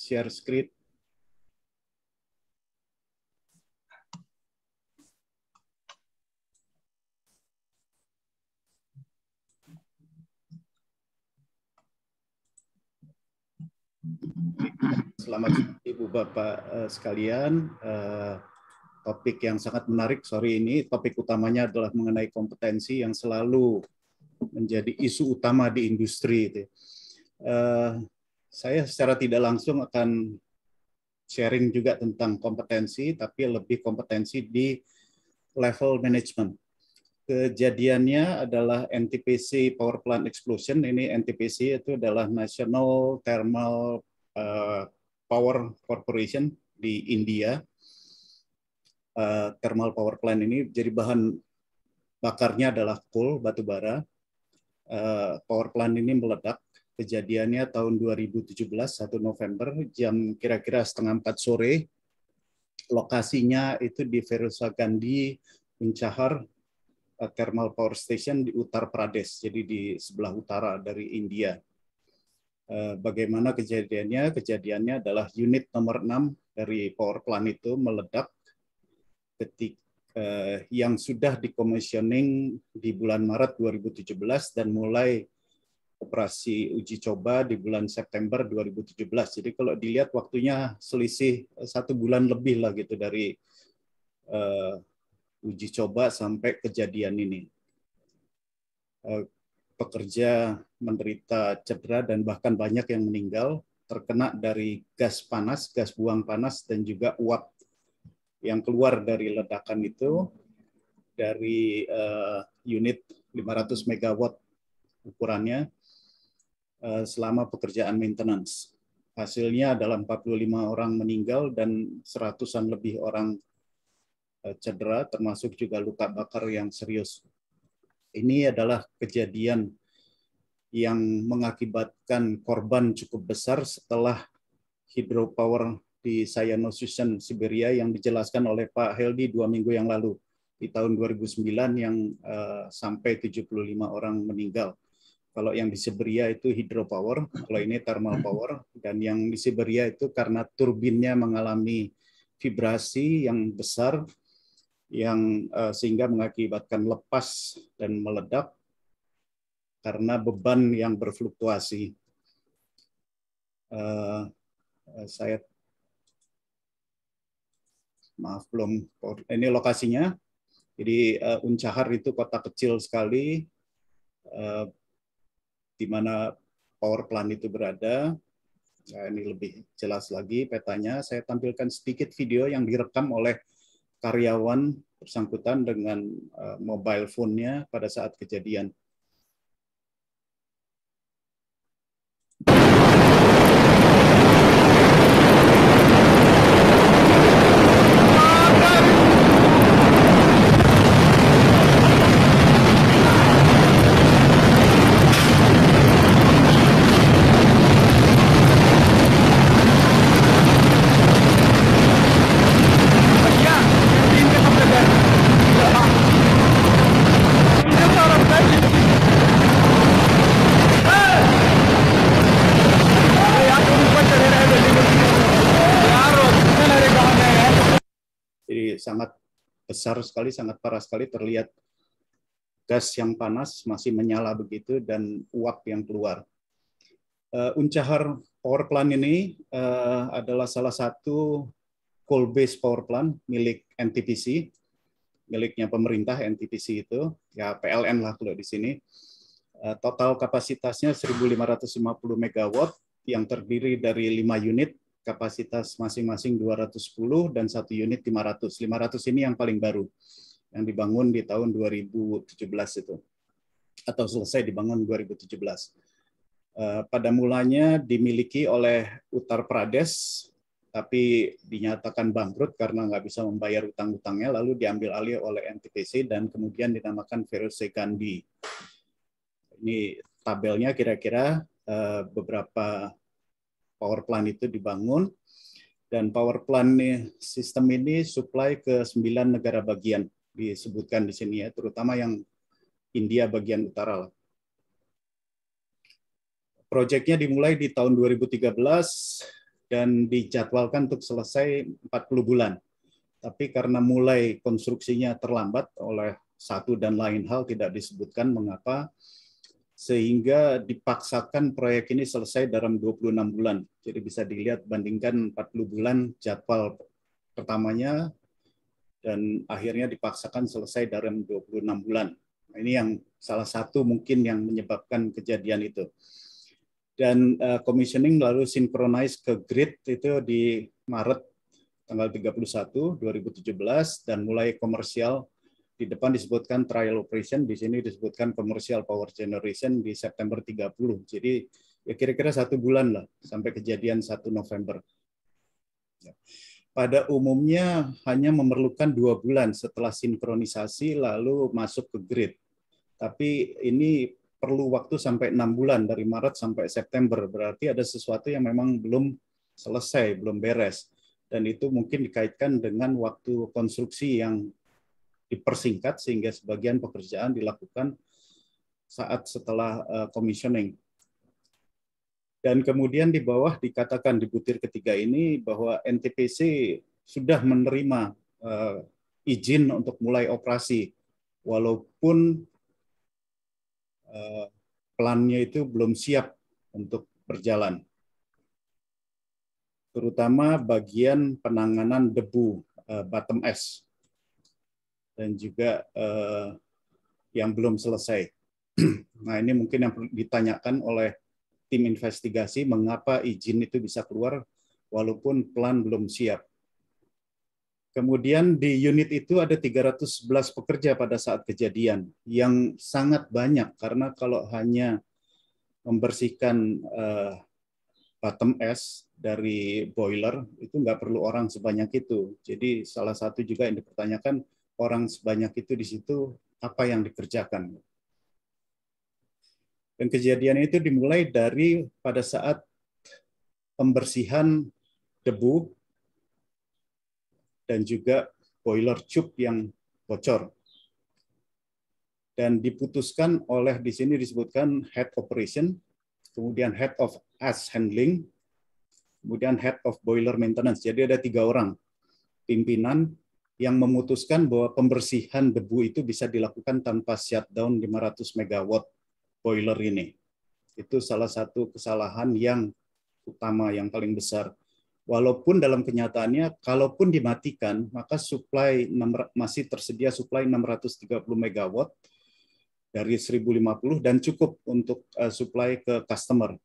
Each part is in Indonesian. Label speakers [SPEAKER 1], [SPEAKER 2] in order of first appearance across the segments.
[SPEAKER 1] share screen. Selamat Ibu Bapak sekalian. Topik yang sangat menarik sore ini. Topik utamanya adalah mengenai kompetensi yang selalu menjadi isu utama di industri. Saya secara tidak langsung akan sharing juga tentang kompetensi, tapi lebih kompetensi di level management. Kejadiannya adalah NTPC Power Plant Explosion. Ini NTPC itu adalah National Thermal Power Corporation di India. Thermal power plant ini jadi bahan bakarnya adalah coal, batu bara. Power plant ini meledak. Kejadiannya tahun 2017, 1 November, jam kira-kira 3:30 sore. Lokasinya itu di Firozah Gandhi, Unchahar Thermal Power Station di Uttar Pradesh, jadi di sebelah utara dari India. Bagaimana kejadiannya? Kejadiannya adalah unit nomor 6 dari power plant itu meledak ketika yang sudah decommissioning di bulan Maret 2017 dan mulai operasi uji coba di bulan September 2017. Jadi kalau dilihat waktunya selisih 1 bulan lebih lah gitu dari uji coba sampai kejadian ini. Pekerja menderita cedera dan bahkan banyak yang meninggal terkena dari gas panas, gas buang panas, dan juga uap yang keluar dari ledakan itu dari unit 500 megawatt ukurannya selama pekerjaan maintenance. Hasilnya adalah 45 orang meninggal dan 100-an lebih orang cedera, termasuk juga luka bakar yang serius. Ini adalah kejadian yang mengakibatkan korban cukup besar setelah hydropower di Sayano-Sushen, Siberia yang dijelaskan oleh Pak Heldi 2 minggu yang lalu di tahun 2009 yang sampai 75 orang meninggal. Kalau yang di Siberia itu hydropower, kalau ini thermal power, dan yang di Siberia itu karena turbinnya mengalami vibrasi yang besar yang sehingga mengakibatkan lepas dan meledak karena beban yang berfluktuasi. Saya maaf belum, ini lokasinya. Jadi Unchahar itu kota kecil sekali di mana power plant itu berada. Nah, ini lebih jelas lagi petanya. Saya tampilkan sedikit video yang direkam oleh karyawan bersangkutan dengan mobile phone-nya pada saat kejadian. Sangat besar sekali, sangat parah sekali, terlihat gas yang panas masih menyala begitu dan uap yang keluar. Unchahar Power Plant ini adalah salah satu coal-based power plant milik NTPC, miliknya pemerintah NTPC itu, ya PLN lah kalau di sini. Total kapasitasnya 1.550 megawatt yang terdiri dari 5 unit, kapasitas masing-masing 210 dan 1 unit 500. 500 ini yang paling baru, yang dibangun di tahun 2017 itu, atau selesai dibangun 2017. Pada mulanya dimiliki oleh Uttar Pradesh, tapi dinyatakan bangkrut karena nggak bisa membayar utang-utangnya, lalu diambil alih oleh NTPC dan kemudian dinamakan Firozah Gandhi. Ini tabelnya kira-kira beberapa power plant itu dibangun, dan power plant sistem ini supply ke 9 negara bagian, disebutkan di sini ya, terutama yang India bagian utara. Proyeknya dimulai di tahun 2013 dan dijadwalkan untuk selesai 40 bulan. Tapi karena mulai konstruksinya terlambat oleh satu dan lain hal, tidak disebutkan mengapa, sehingga dipaksakan proyek ini selesai dalam 26 bulan. Jadi bisa dilihat bandingkan 40 bulan jadwal pertamanya dan akhirnya dipaksakan selesai dalam 26 bulan. Nah, ini yang salah satu mungkin yang menyebabkan kejadian itu. Dan commissioning lalu synchronize ke grid itu di Maret tanggal 31 2017 dan mulai komersial. Di depan disebutkan trial operation, di sini disebutkan commercial power generation di September 30. Jadi ya kira-kira 1 bulan lah sampai kejadian 1 November. Pada umumnya hanya memerlukan 2 bulan setelah sinkronisasi lalu masuk ke grid. Tapi ini perlu waktu sampai 6 bulan dari Maret sampai September. Berarti ada sesuatu yang memang belum selesai, belum beres. Dan itu mungkin dikaitkan dengan waktu konstruksi yang dipersingkat sehingga sebagian pekerjaan dilakukan saat setelah commissioning. Dan kemudian di bawah dikatakan di butir ketiga ini bahwa NTPC sudah menerima izin untuk mulai operasi walaupun plannya itu belum siap untuk berjalan. Terutama bagian penanganan debu bottom ash dan juga yang belum selesai. Nah, ini mungkin yang ditanyakan oleh tim investigasi, mengapa izin itu bisa keluar walaupun plan belum siap. Kemudian di unit itu ada 311 pekerja pada saat kejadian, yang sangat banyak karena kalau hanya membersihkan bottom ash dari boiler itu nggak perlu orang sebanyak itu. Jadi salah satu juga yang dipertanyakan, orang sebanyak itu di situ apa yang dikerjakan. Dan kejadian itu dimulai dari pada saat pembersihan debu dan juga boiler tube yang bocor. Dan diputuskan oleh, di sini disebutkan head operation, kemudian head of ash handling, kemudian head of boiler maintenance. Jadi ada 3 orang pimpinan yang memutuskan bahwa pembersihan debu itu bisa dilakukan tanpa shutdown 500 megawatt boiler ini. Itu salah satu kesalahan yang utama, yang paling besar. Walaupun dalam kenyataannya, kalaupun dimatikan, maka supply masih tersedia supply 630 megawatt dari 1050 dan cukup untuk supply ke customer.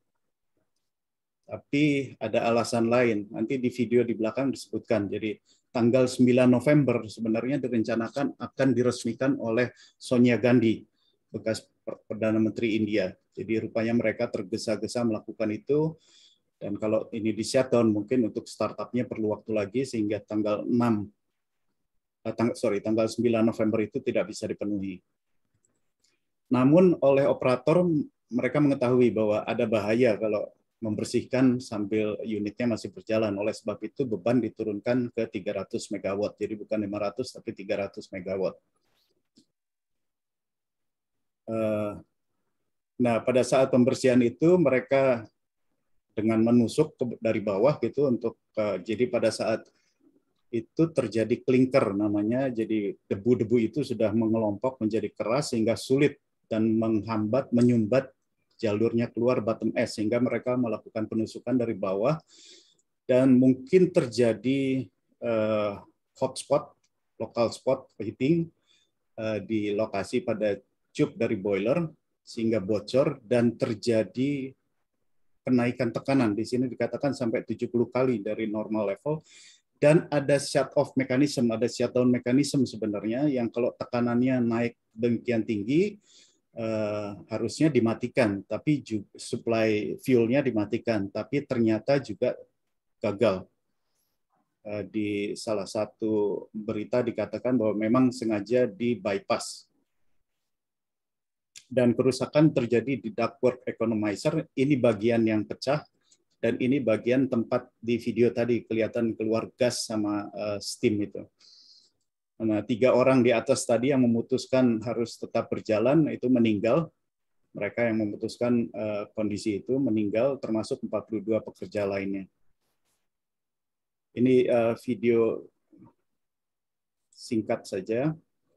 [SPEAKER 1] Tapi ada alasan lain. Nanti di video di belakang disebutkan. Jadi tanggal 9 November sebenarnya direncanakan akan diresmikan oleh Sonia Gandhi, bekas Perdana Menteri India. Jadi rupanya mereka tergesa-gesa melakukan itu. Dan kalau ini di shutdown, mungkin untuk startup-nya perlu waktu lagi sehingga tanggal 9 November itu tidak bisa dipenuhi. Namun oleh operator mereka mengetahui bahwa ada bahaya kalau membersihkan sambil unitnya masih berjalan. Oleh sebab itu beban diturunkan ke 300 megawatt. Jadi bukan 500 tapi 300 megawatt. Nah, pada saat pembersihan itu mereka dengan menusuk dari bawah gitu untuk jadi pada saat itu terjadi klinker namanya. Jadi debu-debu itu sudah mengelompok menjadi keras sehingga sulit dan menghambat, menyumbat jalurnya keluar bottom ash, sehingga mereka melakukan penusukan dari bawah dan mungkin terjadi hotspot, local spot heating di lokasi pada tube dari boiler sehingga bocor dan terjadi kenaikan tekanan. Di sini dikatakan sampai 70 kali dari normal level. Dan ada shut off mechanism, ada shutdown mechanism sebenarnya yang kalau tekanannya naik demikian tinggi harusnya dimatikan, tapi supply fuel-nya dimatikan, tapi ternyata juga gagal. Di salah satu berita dikatakan bahwa memang sengaja di bypass. Dan kerusakan terjadi di ductwork economizer, ini bagian yang pecah, dan ini bagian tempat di video tadi kelihatan keluar gas sama steam itu. Nah, 3 orang di atas tadi yang memutuskan harus tetap berjalan itu meninggal. Mereka yang memutuskan kondisi itu meninggal, termasuk 42 pekerja lainnya. Ini video singkat saja.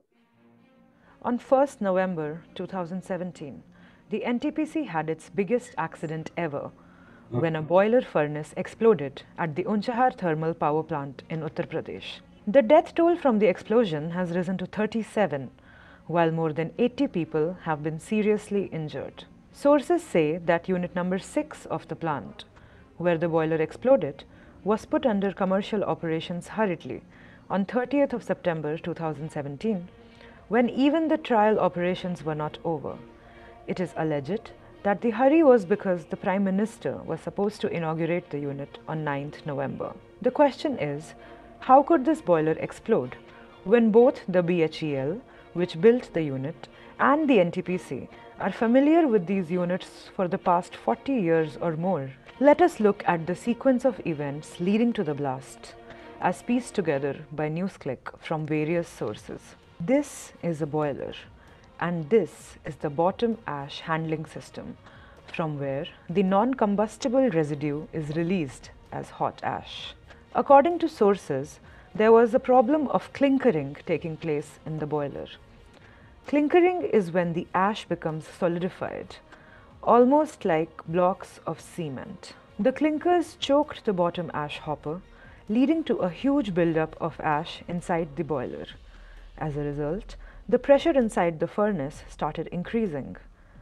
[SPEAKER 2] On 1st November 2017, the NTPC had its biggest accident ever when a boiler furnace exploded at the Unchahar thermal power plant in Uttar Pradesh. The death toll from the explosion has risen to 37, while more than 80 people have been seriously injured. Sources say that unit number 6 of the plant, where the boiler exploded, was put under commercial operations hurriedly on 30th of September 2017, when even the trial operations were not over. It is alleged that the hurry was because the Prime Minister was supposed to inaugurate the unit on 9th November. The question is, how could this boiler explode when both the BHEL, which built the unit, and the NTPC are familiar with these units for the past 40 years or more? Let us look at the sequence of events leading to the blast, as pieced together by NewsClick from various sources. This is a boiler, and this is the bottom ash handling system, from where the non-combustible residue is released as hot ash. According to sources, there was a problem of clinkering taking place in the boiler. Clinkering is when the ash becomes solidified, almost like blocks of cement. The clinkers choked the bottom ash hopper, leading to a huge buildup of ash inside the boiler. As a result, the pressure inside the furnace started increasing.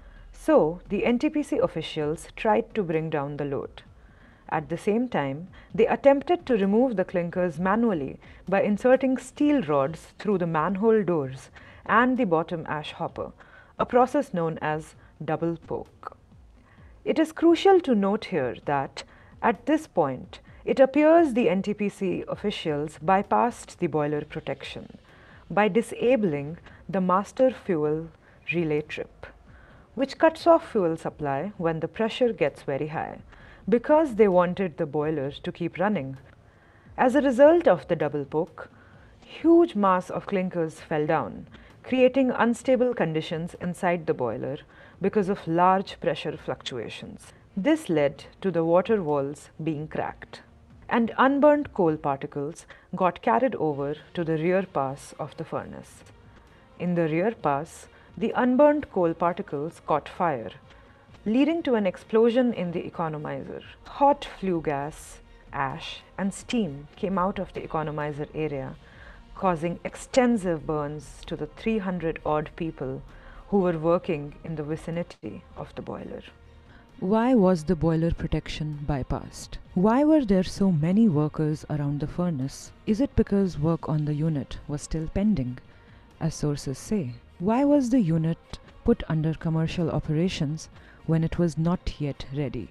[SPEAKER 2] So, the NTPC officials tried to bring down the load. At the same time, they attempted to remove the clinkers manually by inserting steel rods through the manhole doors and the bottom ash hopper, a process known as double poke. It is crucial to note here that, at this point, it appears the NTPC officials bypassed the boiler protection by disabling the master fuel relay trip, which cuts off fuel supply when the pressure gets very high, because they wanted the boiler to keep running. As a result of the double poke, huge mass of clinkers fell down, creating unstable conditions inside the boiler because of large pressure fluctuations. This led to the water walls being cracked, and unburnt coal particles got carried over to the rear pass of the furnace. In the rear pass, the unburnt coal particles caught fire, leading to an explosion in the economizer. Hot flue gas, ash, and steam came out of the economizer area, causing extensive burns to the 300-odd people who were working in the vicinity of the boiler. Why was the boiler protection bypassed? Why were there so many workers around the furnace? Is it because work on the unit was still pending, as sources say? Why was the unit put under commercial operations when it was not yet ready?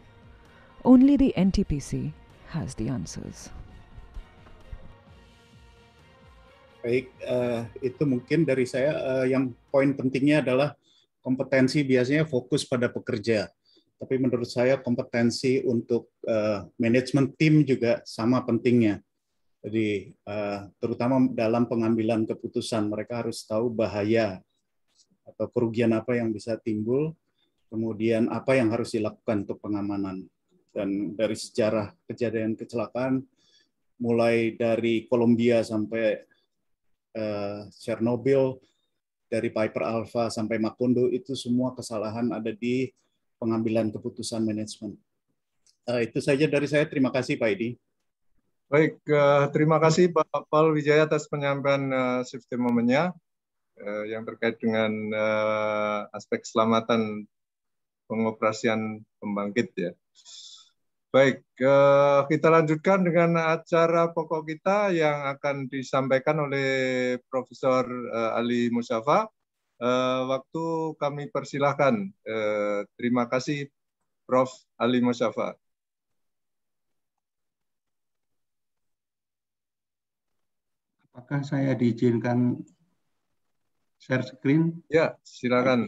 [SPEAKER 2] Only the NTPC has the answers.
[SPEAKER 1] Baik, itu mungkin dari saya. Yang poin pentingnya adalah kompetensi biasanya fokus pada pekerja. Tapi menurut saya kompetensi untuk manajemen tim juga sama pentingnya. Jadi terutama dalam pengambilan keputusan, mereka harus tahu bahaya atau kerugian apa yang bisa timbul, kemudian apa yang harus dilakukan untuk pengamanan. Dan dari sejarah kejadian kecelakaan, mulai dari Columbia sampai Chernobyl, dari Piper Alpha sampai Macondo, itu semua kesalahan ada di pengambilan keputusan manajemen. Itu saja dari saya. Terima kasih Pak Edi.
[SPEAKER 3] Baik, terima kasih Pak Paul Wijaya atas penyampaian safety moment-nya yang terkait dengan aspek keselamatan pengoperasian pembangkit ya. Baik, kita lanjutkan dengan acara pokok kita yang akan disampaikan oleh Profesor Ali Mustafa. Waktu kami persilahkan. Terima kasih Prof. Ali Mustafa.
[SPEAKER 4] Apakah saya diizinkan share screen?
[SPEAKER 3] Ya, silakan.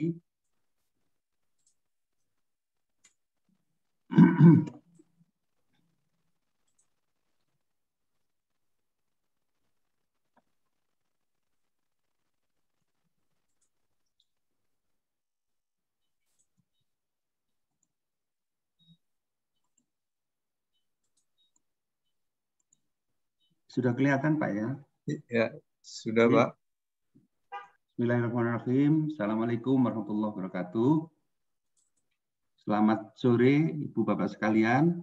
[SPEAKER 4] Sudah kelihatan Pak ya?
[SPEAKER 3] Ya, sudah Pak.
[SPEAKER 4] Bismillahirrahmanirrahim. Assalamualaikum warahmatullahi wabarakatuh. Selamat sore Ibu Bapak sekalian.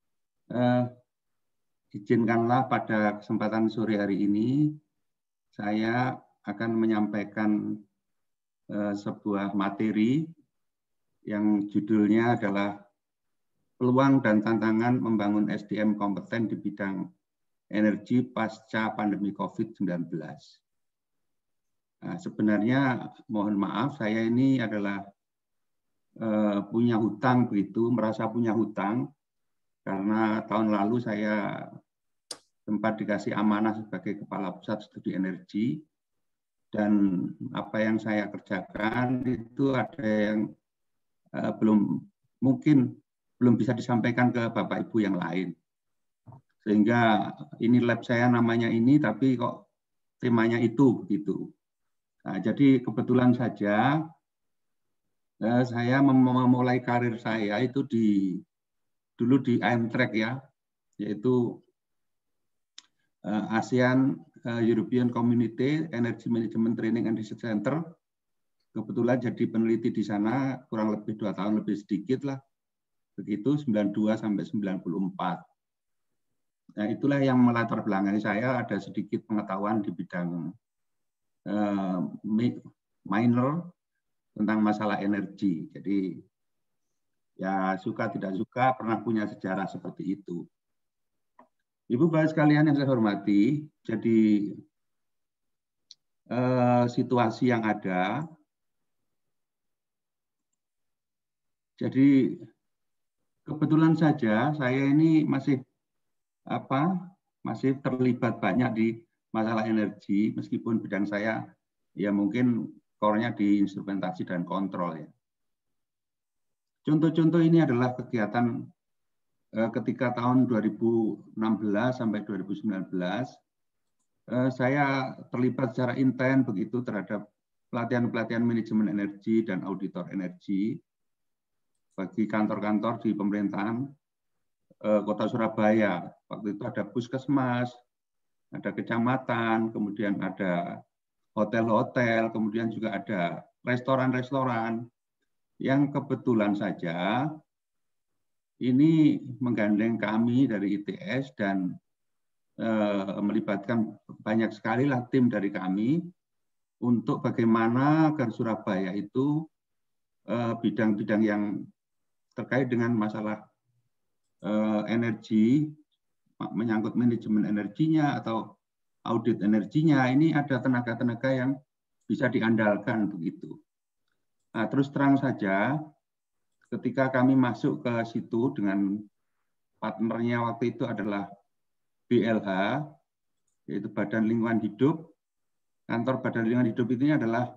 [SPEAKER 4] Izinkanlah pada kesempatan sore hari ini saya akan menyampaikan sebuah materi yang judulnya adalah peluang dan tantangan membangun SDM kompeten di bidang energi pasca pandemi COVID-19. Nah, sebenarnya mohon maaf, saya ini adalah punya hutang begitu, merasa punya hutang karena tahun lalu saya sempat dikasih amanah sebagai Kepala Pusat Studi Energi, dan apa yang saya kerjakan itu ada yang mungkin belum bisa disampaikan ke Bapak Ibu yang lain. Sehingga ini lab saya namanya ini, tapi kok temanya itu begitu. Nah, jadi kebetulan saja saya memulai karir saya itu dulu di AMTRAC ya, yaitu ASEAN European Community Energy Management Training and Research Center. Kebetulan jadi peneliti di sana kurang lebih 2 tahun lebih sedikit lah, begitu 92 sampai 94. Nah, itulah yang melatar belakangi saya ada sedikit pengetahuan di bidang minor tentang masalah energi. Jadi ya suka tidak suka pernah punya sejarah seperti itu. Ibu Bapak sekalian yang saya hormati, jadi situasi yang ada, jadi kebetulan saja saya ini masih terlibat banyak di masalah energi, meskipun bidang saya ya mungkin core-nya di instrumentasi dan kontrol ya. Contoh-contoh ini adalah kegiatan ketika tahun 2016 sampai 2019 saya terlibat secara intens begitu terhadap pelatihan-pelatihan manajemen energi dan auditor energi bagi kantor-kantor di pemerintahan Kota Surabaya. Waktu itu ada puskesmas, ada kecamatan, kemudian ada hotel-hotel, kemudian juga ada restoran-restoran yang kebetulan saja ini menggandeng kami dari ITS dan melibatkan banyak sekali lah tim dari kami untuk bagaimana agar Surabaya itu bidang-bidang yang terkait dengan masalah energi, menyangkut manajemen energinya atau audit energinya, ini ada tenaga-tenaga yang bisa diandalkan begitu. Nah, terus terang saja, ketika kami masuk ke situ dengan partnernya waktu itu adalah BLH, yaitu Badan Lingkungan Hidup. Kantor Badan Lingkungan Hidup ini adalah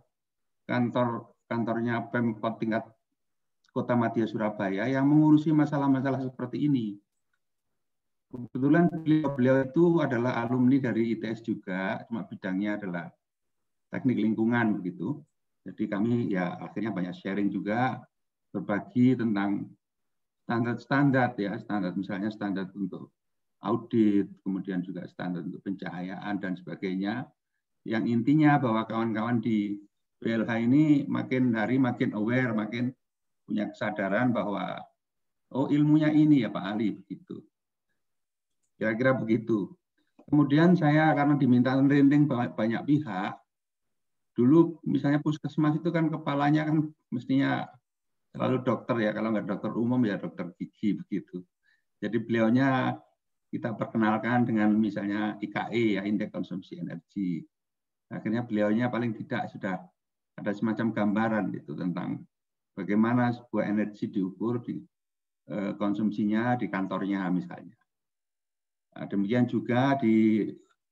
[SPEAKER 4] kantornya Pemkot tingkat Kota Madya Surabaya yang mengurusi masalah-masalah seperti ini. Kebetulan beliau itu adalah alumni dari ITS juga, cuma bidangnya adalah teknik lingkungan begitu. Jadi kami ya akhirnya banyak sharing juga, berbagi tentang standar-standar ya, standar misalnya standar untuk audit, kemudian juga standar untuk pencahayaan dan sebagainya. Yang intinya bahwa kawan-kawan di BLH ini makin hari makin aware, makin punya kesadaran bahwa oh ilmunya ini ya Pak Ali begitu. Kira-kira begitu. Kemudian saya karena diminta training banyak pihak, dulu misalnya puskesmas itu kan kepalanya kan mestinya selalu dokter ya, kalau nggak dokter umum ya dokter gigi begitu. Jadi beliaunya kita perkenalkan dengan misalnya IKE ya, indeks konsumsi energi. Akhirnya beliaunya paling tidak sudah ada semacam gambaran gitu tentang bagaimana sebuah energi diukur di konsumsinya di kantornya misalnya. Nah, demikian juga di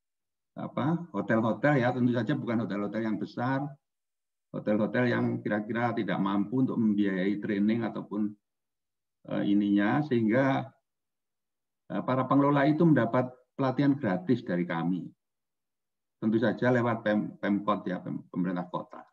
[SPEAKER 4] hotel-hotel ya, tentu saja bukan hotel-hotel yang besar, hotel-hotel yang kira-kira tidak mampu untuk membiayai training ataupun ininya, sehingga para pengelola itu mendapat pelatihan gratis dari kami. Tentu saja lewat Pemkot ya, pemerintah kota.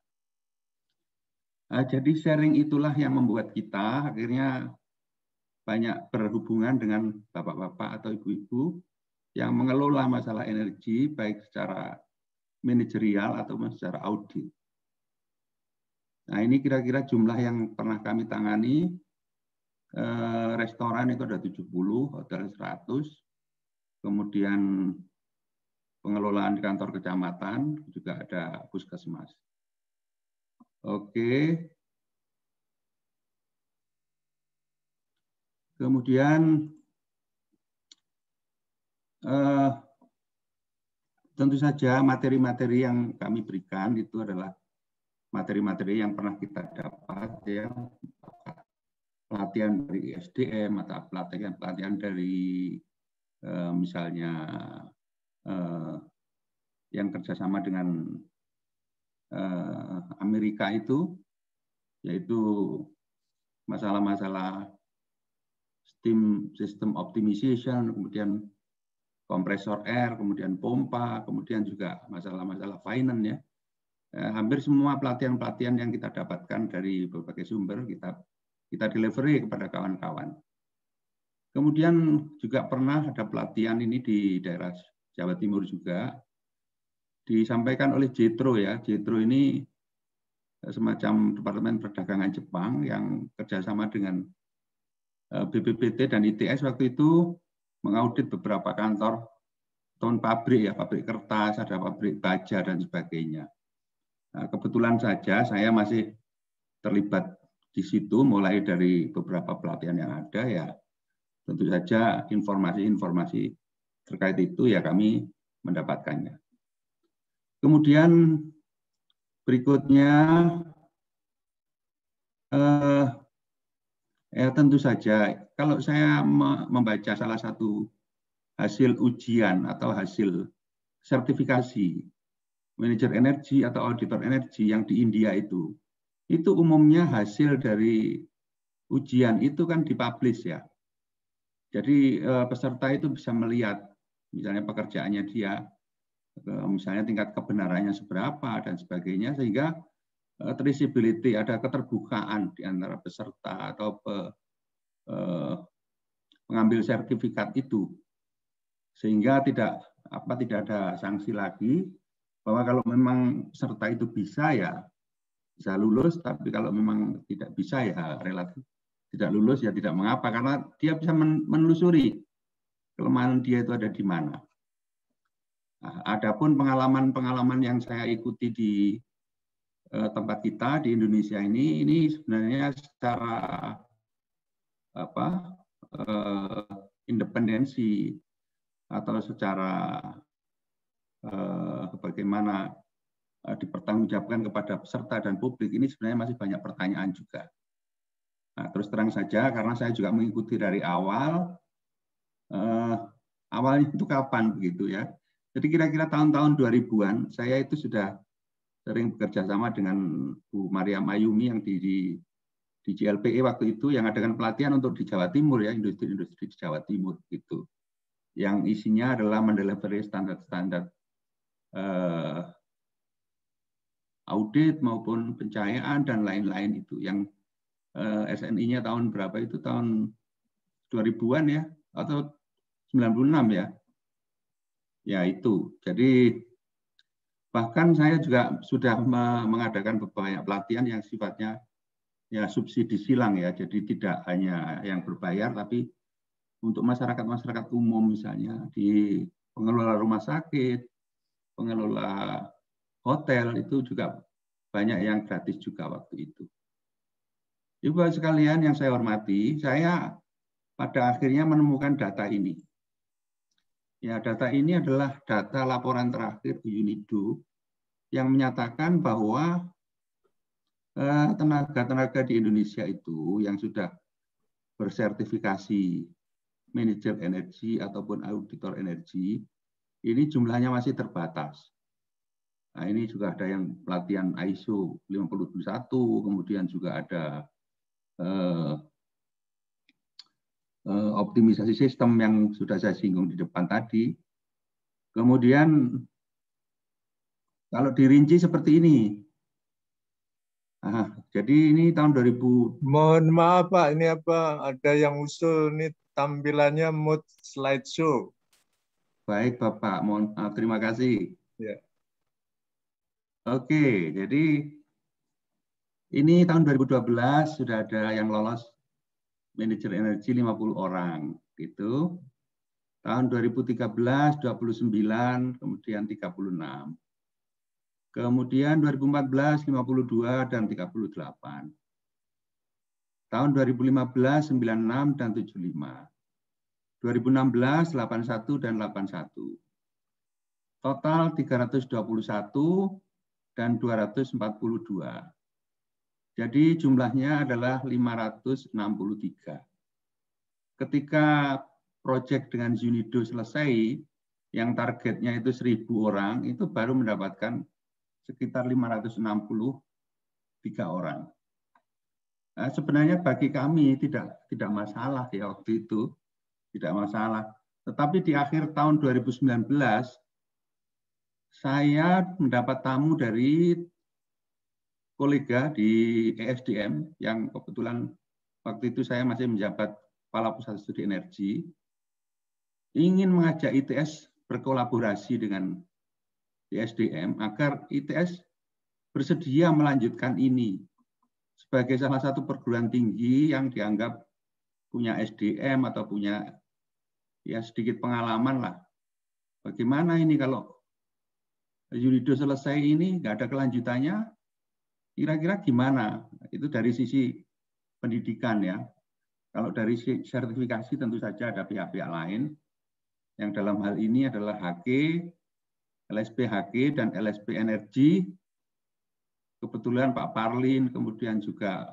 [SPEAKER 4] Jadi sharing itulah yang membuat kita akhirnya banyak berhubungan dengan bapak-bapak atau ibu-ibu yang mengelola masalah energi baik secara manajerial atau secara audit. Nah, ini kira-kira jumlah yang pernah kami tangani. Restoran itu ada 70, hotel 100, kemudian pengelolaan di kantor kecamatan, juga ada puskesmas. Oke. Kemudian tentu saja materi-materi yang kami berikan itu adalah materi-materi yang pernah kita dapat, ya, pelatihan dari SDM atau pelatihan dari misalnya yang kerjasama dengan Amerika itu, yaitu masalah-masalah sistem optimization, kemudian kompresor air, kemudian pompa, kemudian juga masalah-masalah finance, ya. Hampir semua pelatihan-pelatihan yang kita dapatkan dari berbagai sumber kita delivery kepada kawan-kawan. Kemudian juga pernah ada pelatihan ini di daerah Jawa Timur juga, disampaikan oleh JETRO, ya. JETRO ini semacam Departemen Perdagangan Jepang yang kerjasama dengan BPPT dan ITS waktu itu mengaudit beberapa kantor tahun pabrik, ya, pabrik kertas, ada pabrik baja dan sebagainya. Nah, kebetulan saja saya masih terlibat di situ mulai dari beberapa pelatihan yang ada, ya. Tentu saja informasi-informasi terkait itu ya kami mendapatkannya. Kemudian berikutnya ya tentu saja kalau saya membaca salah satu hasil ujian atau hasil sertifikasi manajer energi atau auditor energi yang di India itu umumnya hasil dari ujian itu kan dipublish, ya. Jadi peserta itu bisa melihat misalnya pekerjaannya dia, misalnya tingkat kebenarannya seberapa dan sebagainya, sehingga traceability, ada keterbukaan di antara peserta atau pengambil sertifikat itu, sehingga tidak ada sanksi lagi, bahwa kalau memang peserta itu bisa, ya bisa lulus, tapi kalau memang tidak bisa, ya relatif tidak lulus, ya tidak mengapa, karena dia bisa menelusuri kelemahan dia itu ada di mana. Nah, adapun pengalaman-pengalaman yang saya ikuti di tempat kita di Indonesia ini sebenarnya secara independensi atau secara bagaimana dipertanggungjawabkan kepada peserta dan publik, ini sebenarnya masih banyak pertanyaan juga. Nah, terus terang saja, karena saya juga mengikuti dari awal, awalnya itu kapan begitu, ya. Jadi kira-kira tahun-tahun 2000-an, saya itu sudah sering bekerja sama dengan Bu Mariam Ayumi yang di JLPE waktu itu, yang adakan pelatihan untuk di Jawa Timur, ya, industri-industri di Jawa Timur gitu. Yang isinya adalah mendelivery standar-standar audit maupun pencahayaan dan lain-lain itu, yang SNI-nya tahun berapa itu, tahun 2000-an, ya, atau 96, ya. Ya itu. Jadi bahkan saya juga sudah mengadakan banyak pelatihan yang sifatnya ya subsidi silang, ya. Jadi tidak hanya yang berbayar, tapi untuk masyarakat umum, misalnya di pengelola rumah sakit, pengelola hotel, itu juga banyak yang gratis juga waktu itu. Ibu sekalian yang saya hormati, saya pada akhirnya menemukan data ini. Ya, data ini adalah data laporan terakhir UNIDO yang menyatakan bahwa tenaga-tenaga di Indonesia itu yang sudah bersertifikasi manajer energi ataupun auditor energi, ini jumlahnya masih terbatas. Nah, ini juga ada yang pelatihan ISO 501, kemudian juga ada optimisasi sistem yang sudah saya singgung di depan tadi. Kemudian kalau dirinci seperti ini. Jadi ini tahun 2000.
[SPEAKER 3] Mohon maaf Pak, ini apa? Ada yang usul nih tampilannya mood slideshow.
[SPEAKER 4] Baik Bapak, mohon terima kasih.
[SPEAKER 3] Ya.
[SPEAKER 4] Oke, jadi ini tahun 2012 sudah ada yang lolos manajer energi 50 orang gitu. Tahun 2013 29, kemudian 36. Kemudian 2014 52 dan 38. Tahun 2015 96 dan 75. 2016 81 dan 81. Total 321 dan 242. Jadi jumlahnya adalah 563. Ketika proyek dengan Unido selesai, yang targetnya itu 1.000 orang, itu baru mendapatkan sekitar 563 orang. Nah, sebenarnya bagi kami tidak masalah ya waktu itu, tidak masalah. Tetapi di akhir tahun 2019, saya mendapat tamu dari kolega di ESDM yang kebetulan waktu itu saya masih menjabat Kepala Pusat Studi Energi, ingin mengajak ITS berkolaborasi dengan ESDM agar ITS bersedia melanjutkan ini sebagai salah satu perguruan tinggi yang dianggap punya SDM atau punya ya sedikit pengalaman lah. Bagaimana ini kalau Unido selesai ini nggak ada kelanjutannya, kira-kira gimana? Itu dari sisi pendidikan ya. Kalau dari sertifikasi tentu saja ada pihak-pihak lain yang dalam hal ini adalah HK, LSP HK dan LSP Energi. Kebetulan Pak Parlin, kemudian juga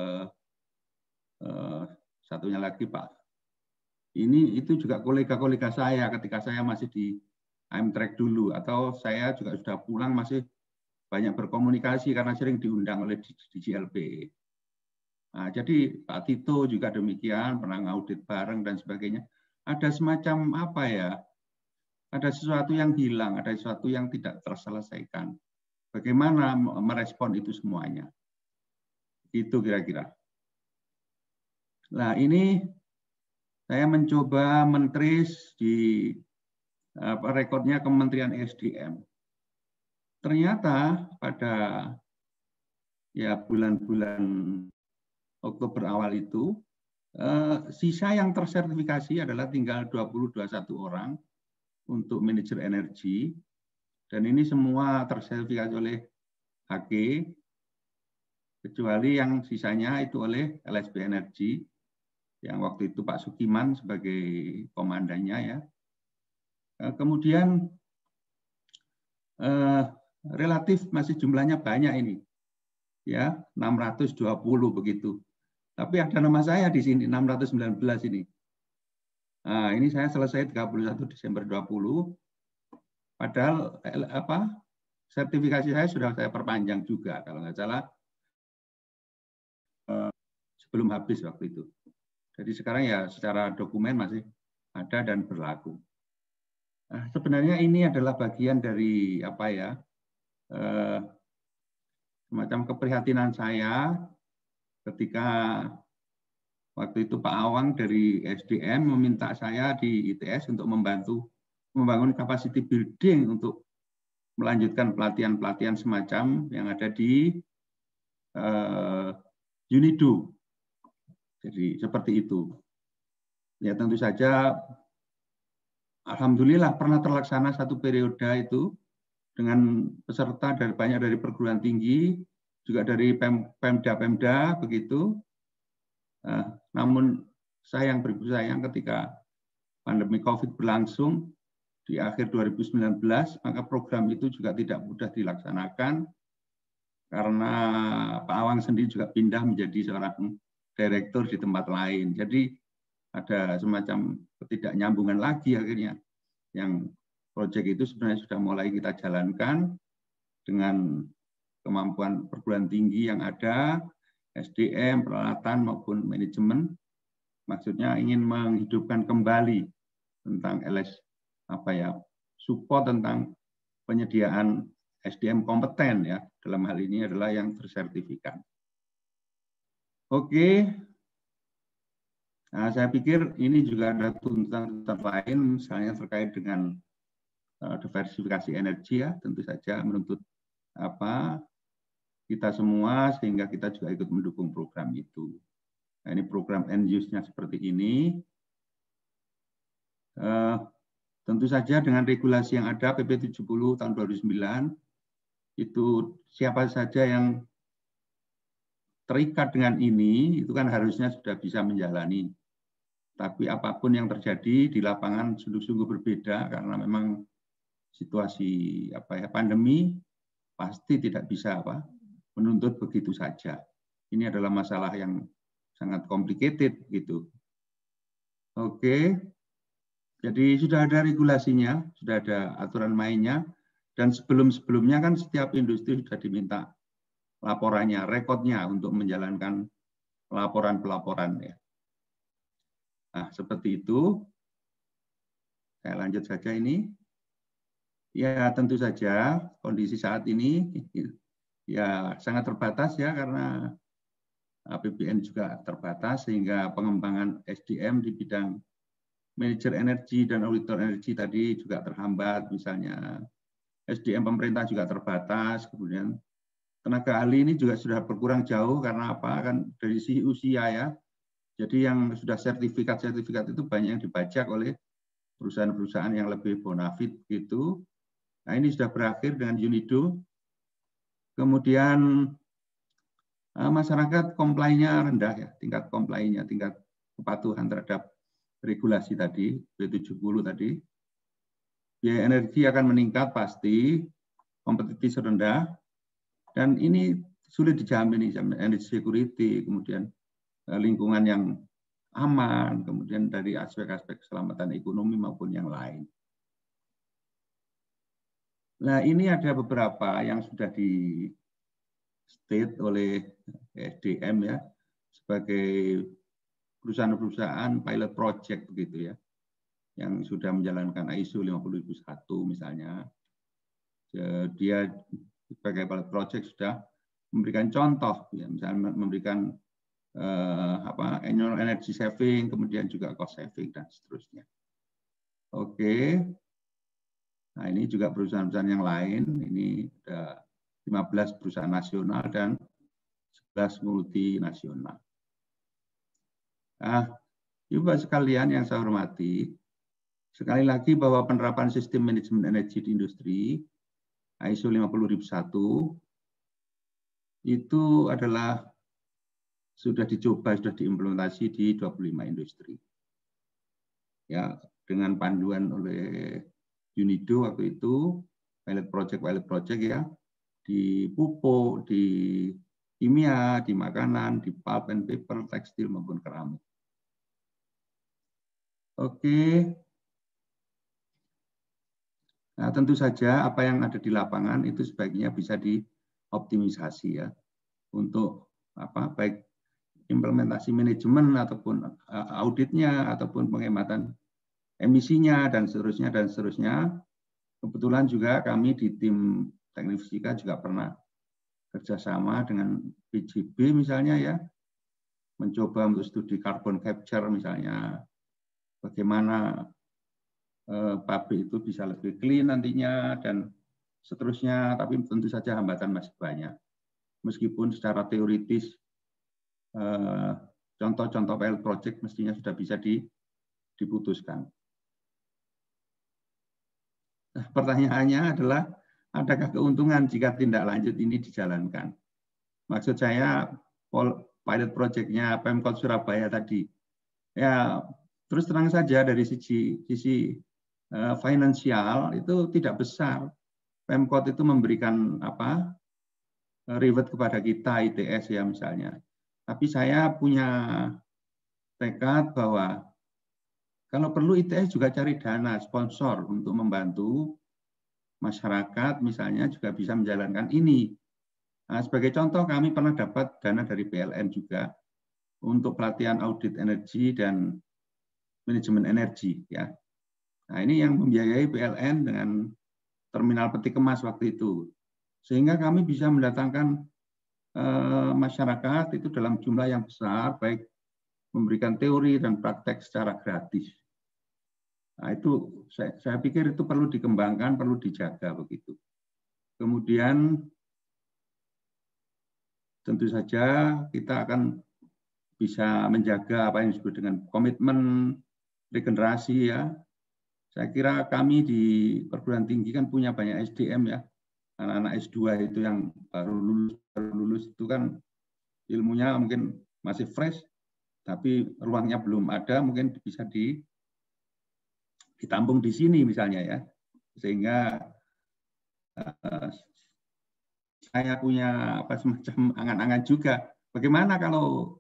[SPEAKER 4] satunya lagi Pak. Itu juga kolega-kolega saya ketika saya masih di Amtrek dulu, atau saya juga sudah pulang masih banyak berkomunikasi karena sering diundang oleh DJLP. Nah, jadi Pak Tito juga demikian, pernah ngaudit bareng dan sebagainya. Ada semacam apa ya, ada sesuatu yang hilang, ada sesuatu yang tidak terselesaikan. Bagaimana merespon itu semuanya? Itu kira-kira. Nah, ini saya mencoba mentris di rekodnya Kementerian SDM. Ternyata pada ya bulan-bulan Oktober awal itu, sisa yang tersertifikasi adalah tinggal 20-21 orang untuk manajer energi, dan ini semua tersertifikasi oleh HK, kecuali yang sisanya itu oleh LSP Energi, yang waktu itu Pak Sukiman sebagai komandannya ya. Kemudian relatif masih jumlahnya banyak ini, ya 620 begitu. Tapi ada nama saya di sini 619 ini. Nah, ini saya selesai 31 Desember 20. Padahal sertifikasi saya sudah saya perpanjang juga kalau nggak salah sebelum habis waktu itu. Jadi sekarang ya secara dokumen masih ada dan berlaku. Nah, sebenarnya ini adalah bagian dari semacam keprihatinan saya ketika waktu itu Pak Awang dari SDM meminta saya di ITS untuk membantu membangun capacity building untuk melanjutkan pelatihan-pelatihan semacam yang ada di Unido. Jadi seperti itu. Ya tentu saja, alhamdulillah pernah terlaksana satu periode itu dengan peserta dari banyak dari perguruan tinggi, juga dari Pemda begitu. Namun sayang ketika pandemi COVID berlangsung di akhir 2019, maka program itu juga tidak mudah dilaksanakan karena Pak Awang sendiri juga pindah menjadi seorang direktur di tempat lain. Jadi ada semacam ketidaknyambungan lagi akhirnya. Yang proyek itu sebenarnya sudah mulai kita jalankan dengan kemampuan perguruan tinggi yang ada, SDM, peralatan maupun manajemen. Maksudnya ingin menghidupkan kembali tentang support tentang penyediaan SDM kompeten ya, dalam hal ini adalah yang tersertifikat. Oke. Nah, saya pikir ini juga ada tuntutan lain, misalnya terkait dengan diversifikasi energi ya, tentu saja menuntut kita semua sehingga kita juga ikut mendukung program itu. Nah, ini program end use-nya seperti ini. Tentu saja dengan regulasi yang ada PP 70 tahun 2009 itu siapa saja yang terikat dengan ini itu kan harusnya sudah bisa menjalani. Tapi apapun yang terjadi di lapangan sungguh-sungguh berbeda karena memang situasi pandemi pasti tidak bisa menuntut begitu saja. Ini adalah masalah yang sangat complicated gitu. Oke. Jadi sudah ada regulasinya, sudah ada aturan mainnya, dan sebelum-sebelumnya kan setiap industri sudah diminta laporannya, rekodnya untuk menjalankan pelaporan-pelaporan ya. Nah, seperti itu. Saya lanjut saja ini. Ya, tentu saja kondisi saat ini ya sangat terbatas ya karena APBN juga terbatas sehingga pengembangan SDM di bidang manajer energi dan auditor energi tadi juga terhambat, misalnya SDM pemerintah juga terbatas, kemudian tenaga ahli ini juga sudah berkurang jauh karena kan dari sisi usia ya. Jadi yang sudah sertifikat itu banyak yang dibajak oleh perusahaan-perusahaan yang lebih bonafit gitu. Nah, ini sudah berakhir dengan UNIDO. Kemudian masyarakat comply-nya rendah ya, tingkat comply-nya, tingkat kepatuhan terhadap regulasi tadi, B70 tadi. Biaya energi akan meningkat pasti, kompetitif rendah, dan ini sulit dijamin, energy security, kemudian lingkungan yang aman, kemudian dari aspek-aspek keselamatan ekonomi maupun yang lain. Nah, ini ada beberapa yang sudah di state oleh SDM ya, sebagai perusahaan-perusahaan pilot project begitu ya, yang sudah menjalankan ISO 50001 misalnya. Dia sebagai pilot project sudah memberikan contoh, ya, misalnya memberikan annual energy saving, kemudian juga cost saving dan seterusnya. Oke. Nah, ini juga perusahaan-perusahaan yang lain. Ini ada 15 perusahaan nasional dan 11 multinasional. Nah, Ibu sekalian yang saya hormati, sekali lagi bahwa penerapan sistem manajemen energi di industri ISO 50001 itu adalah sudah dicoba, sudah diimplementasi di 25 industri. Ya, dengan panduan oleh UNIDO waktu itu, pilot project ya, di pupuk, di kimia, di makanan, di pulp and paper, tekstil maupun keramik. Oke. Nah, tentu saja apa yang ada di lapangan itu sebaiknya bisa dioptimisasi ya untuk baik implementasi manajemen ataupun auditnya ataupun penghematan emisinya dan seterusnya dan seterusnya. Kebetulan juga kami di tim teknik fisika juga pernah kerjasama dengan PJB misalnya ya, mencoba untuk studi carbon capture misalnya, bagaimana pabrik itu bisa lebih clean nantinya dan seterusnya, tapi tentu saja hambatan masih banyak. Meskipun secara teoritis contoh-contoh pilot project mestinya sudah bisa diputuskan. Nah, pertanyaannya adalah, adakah keuntungan jika tindak lanjut ini dijalankan? Maksud saya pilot project-nya Pemkot Surabaya tadi. Ya, terus terang saja dari sisi finansial itu tidak besar. Pemkot itu memberikan reward kepada kita ITS ya misalnya. Tapi saya punya tekad bahwa kalau perlu ITS juga cari dana sponsor untuk membantu masyarakat misalnya juga bisa menjalankan ini. Nah, sebagai contoh kami pernah dapat dana dari PLN juga untuk pelatihan audit energi dan manajemen energi ya. Nah, ini yang membiayai PLN dengan terminal peti kemas waktu itu. Sehingga kami bisa mendatangkan masyarakat itu dalam jumlah yang besar, baik memberikan teori dan praktek secara gratis. Nah, itu saya pikir itu perlu dikembangkan, perlu dijaga begitu. Kemudian tentu saja kita akan bisa menjaga apa yang disebut dengan komitmen regenerasi ya. Saya kira kami di perguruan tinggi kan punya banyak SDM ya. Anak-anak S2 itu yang baru lulus itu kan ilmunya mungkin masih fresh, tapi ruangnya belum ada, mungkin bisa ditampung di sini misalnya ya. Sehingga saya punya apa semacam angan-angan juga. Bagaimana kalau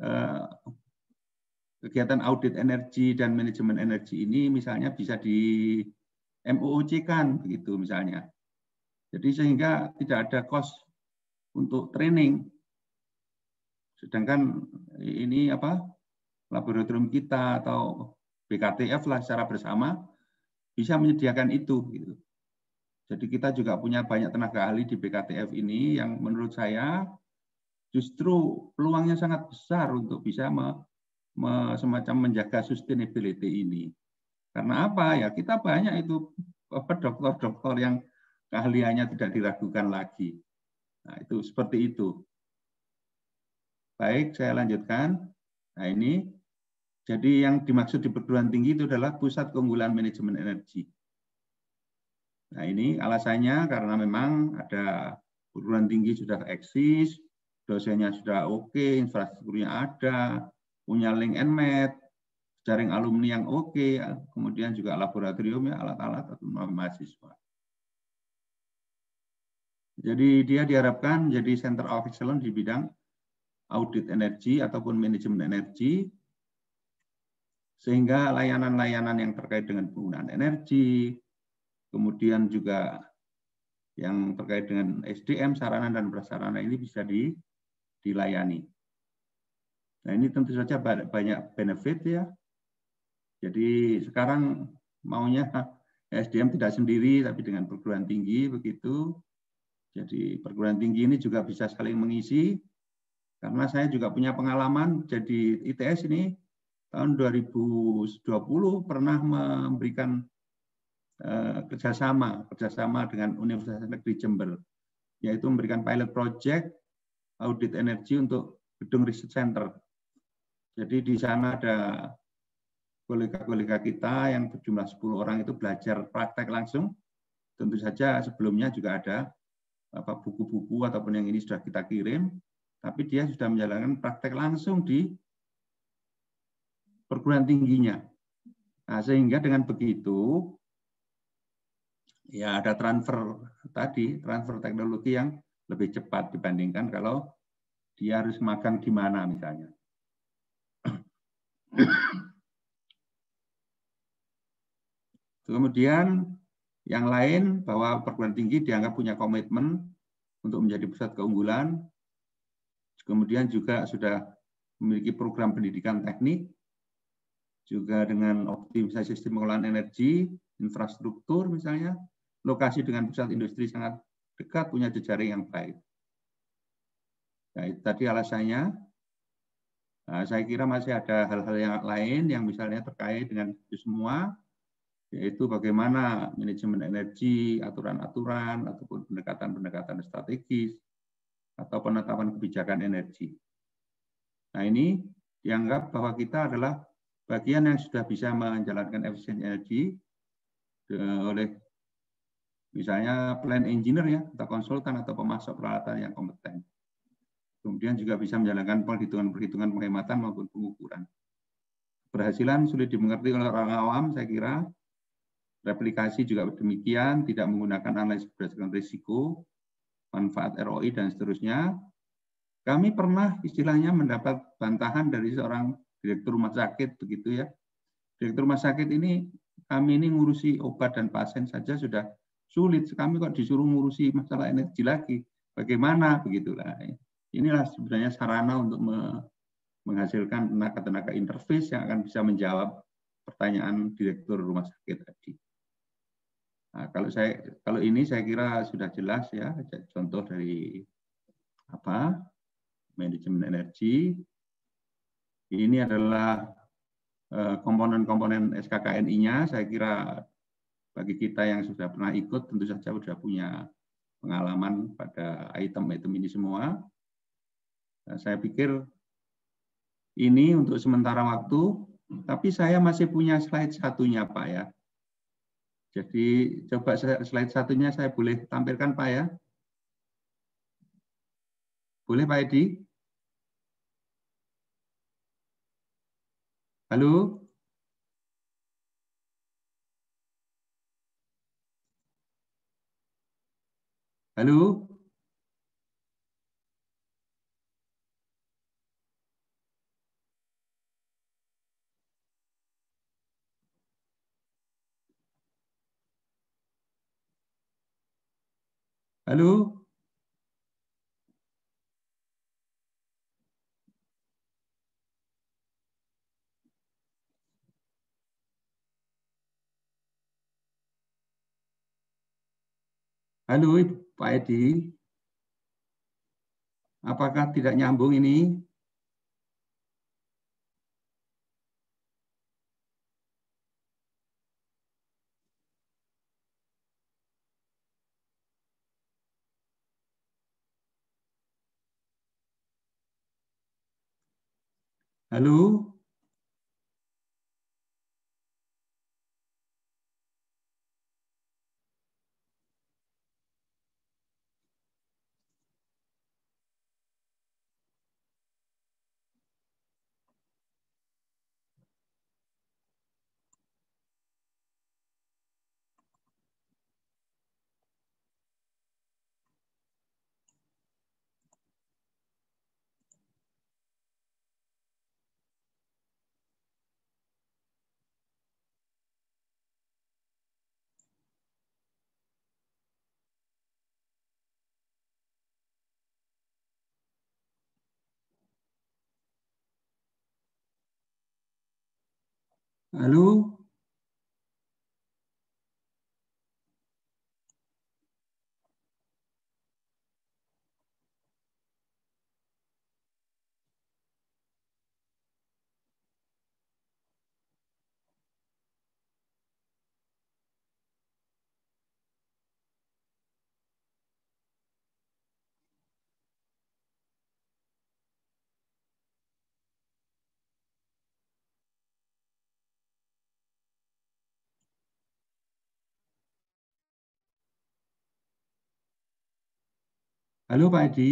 [SPEAKER 4] kegiatan audit energi dan manajemen energi ini misalnya bisa di MOOC-kan begitu misalnya. Jadi sehingga tidak ada cost untuk training. Sedangkan ini apa laboratorium kita atau BKTF lah secara bersama bisa menyediakan itu. Gitu. Jadi kita juga punya banyak tenaga ahli di BKTF ini yang menurut saya justru peluangnya sangat besar untuk bisa semacam menjaga sustainability ini. Karena apa ya kita banyak itu dokter-dokter yang keahliannya tidak diragukan lagi. Nah, itu seperti itu. Baik, saya lanjutkan. Nah, ini jadi yang dimaksud di perguruan tinggi itu adalah pusat keunggulan manajemen energi. Nah, ini alasannya karena memang ada perguruan tinggi sudah eksis, dosennya sudah oke, infrastrukturnya ada, punya link and mat, jaring alumni yang oke, kemudian juga laboratorium ya, alat-alat atau mahasiswa. Jadi dia diharapkan menjadi center of excellence di bidang audit energi ataupun manajemen energi, sehingga layanan-layanan yang terkait dengan penggunaan energi, kemudian juga yang terkait dengan SDM, sarana dan prasarana ini bisa dilayani. Nah ini tentu saja banyak benefit ya. Jadi sekarang maunya SDM tidak sendiri, tapi dengan perguruan tinggi begitu. Jadi perguruan tinggi ini juga bisa saling mengisi, karena saya juga punya pengalaman jadi ITS ini tahun 2020 pernah memberikan kerjasama dengan Universitas Negeri Jember, yaitu memberikan pilot project audit energi untuk gedung research center. Jadi di sana ada kolega-kolega kita yang berjumlah 10 orang itu belajar praktek langsung. Tentu saja sebelumnya juga ada buku-buku ataupun yang ini sudah kita kirim, tapi dia sudah menjalankan praktek langsung di perguruan tingginya. Nah, sehingga dengan begitu ya ada transfer teknologi yang lebih cepat dibandingkan kalau dia harus magang di mana misalnya. Kemudian yang lain bahwa perguruan tinggi dianggap punya komitmen untuk menjadi pusat keunggulan. Kemudian juga sudah memiliki program pendidikan teknik, juga dengan optimisasi sistem pengolahan energi, infrastruktur misalnya, lokasi dengan pusat industri sangat dekat, punya jejaring yang baik. Nah, itu tadi alasannya. Nah, saya kira masih ada hal-hal yang lain yang misalnya terkait dengan itu semua, yaitu bagaimana manajemen energi, aturan-aturan, ataupun pendekatan-pendekatan strategis, atau penetapan kebijakan energi. Nah ini dianggap bahwa kita adalah bagian yang sudah bisa menjalankan efisiensi energi oleh misalnya plan engineer ya, atau konsultan atau pemasok peralatan yang kompeten. Kemudian juga bisa menjalankan perhitungan-perhitungan penghematan maupun pengukuran. Keberhasilan sulit dimengerti oleh orang awam, saya kira. Replikasi juga demikian, tidak menggunakan analisis berdasarkan risiko, manfaat ROI, dan seterusnya. Kami pernah istilahnya mendapat bantahan dari seorang direktur rumah sakit, begitu ya. Direktur rumah sakit ini, kami ini ngurusi obat dan pasien saja sudah sulit. Kami kok disuruh ngurusi masalah energi lagi. Bagaimana? Begitulah. Inilah sebenarnya sarana untuk menghasilkan tenaga-tenaga interface yang akan bisa menjawab pertanyaan direktur rumah sakit tadi. Nah, kalau ini saya kira sudah jelas ya, contoh dari manajemen energi. Ini adalah komponen-komponen SKKNI-nya. Saya kira bagi kita yang sudah pernah ikut tentu saja sudah punya pengalaman pada item-item ini semua. Saya pikir ini untuk sementara waktu, tapi saya masih punya slide satunya, Pak ya. Jadi coba slide satunya saya boleh tampilkan, Pak ya. Boleh, Pak Edi? Halo? Halo? Halo? Halo, Pak Edi? Apakah tidak nyambung ini? Halo? Halo? Halo, Pak Edi?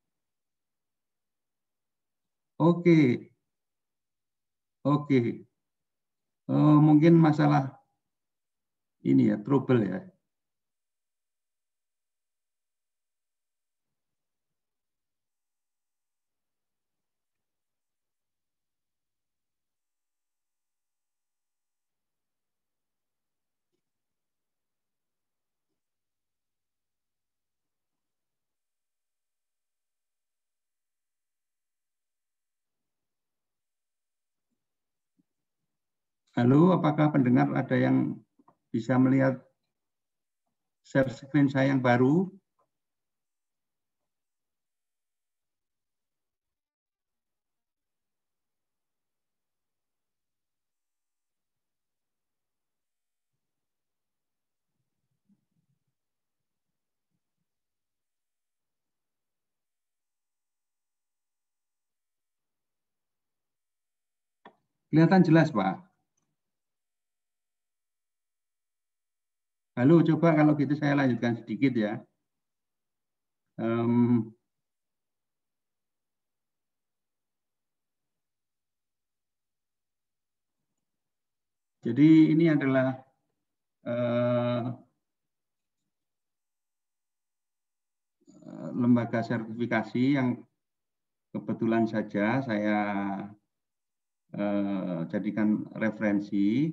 [SPEAKER 4] Oke, oke. Mungkin masalah ini ya, trouble ya. Halo, apakah pendengar ada yang bisa melihat share screen saya yang baru? Kelihatan jelas, Pak. Halo, coba kalau gitu saya lanjutkan sedikit ya. Jadi ini adalah lembaga sertifikasi yang kebetulan saja saya jadikan referensi.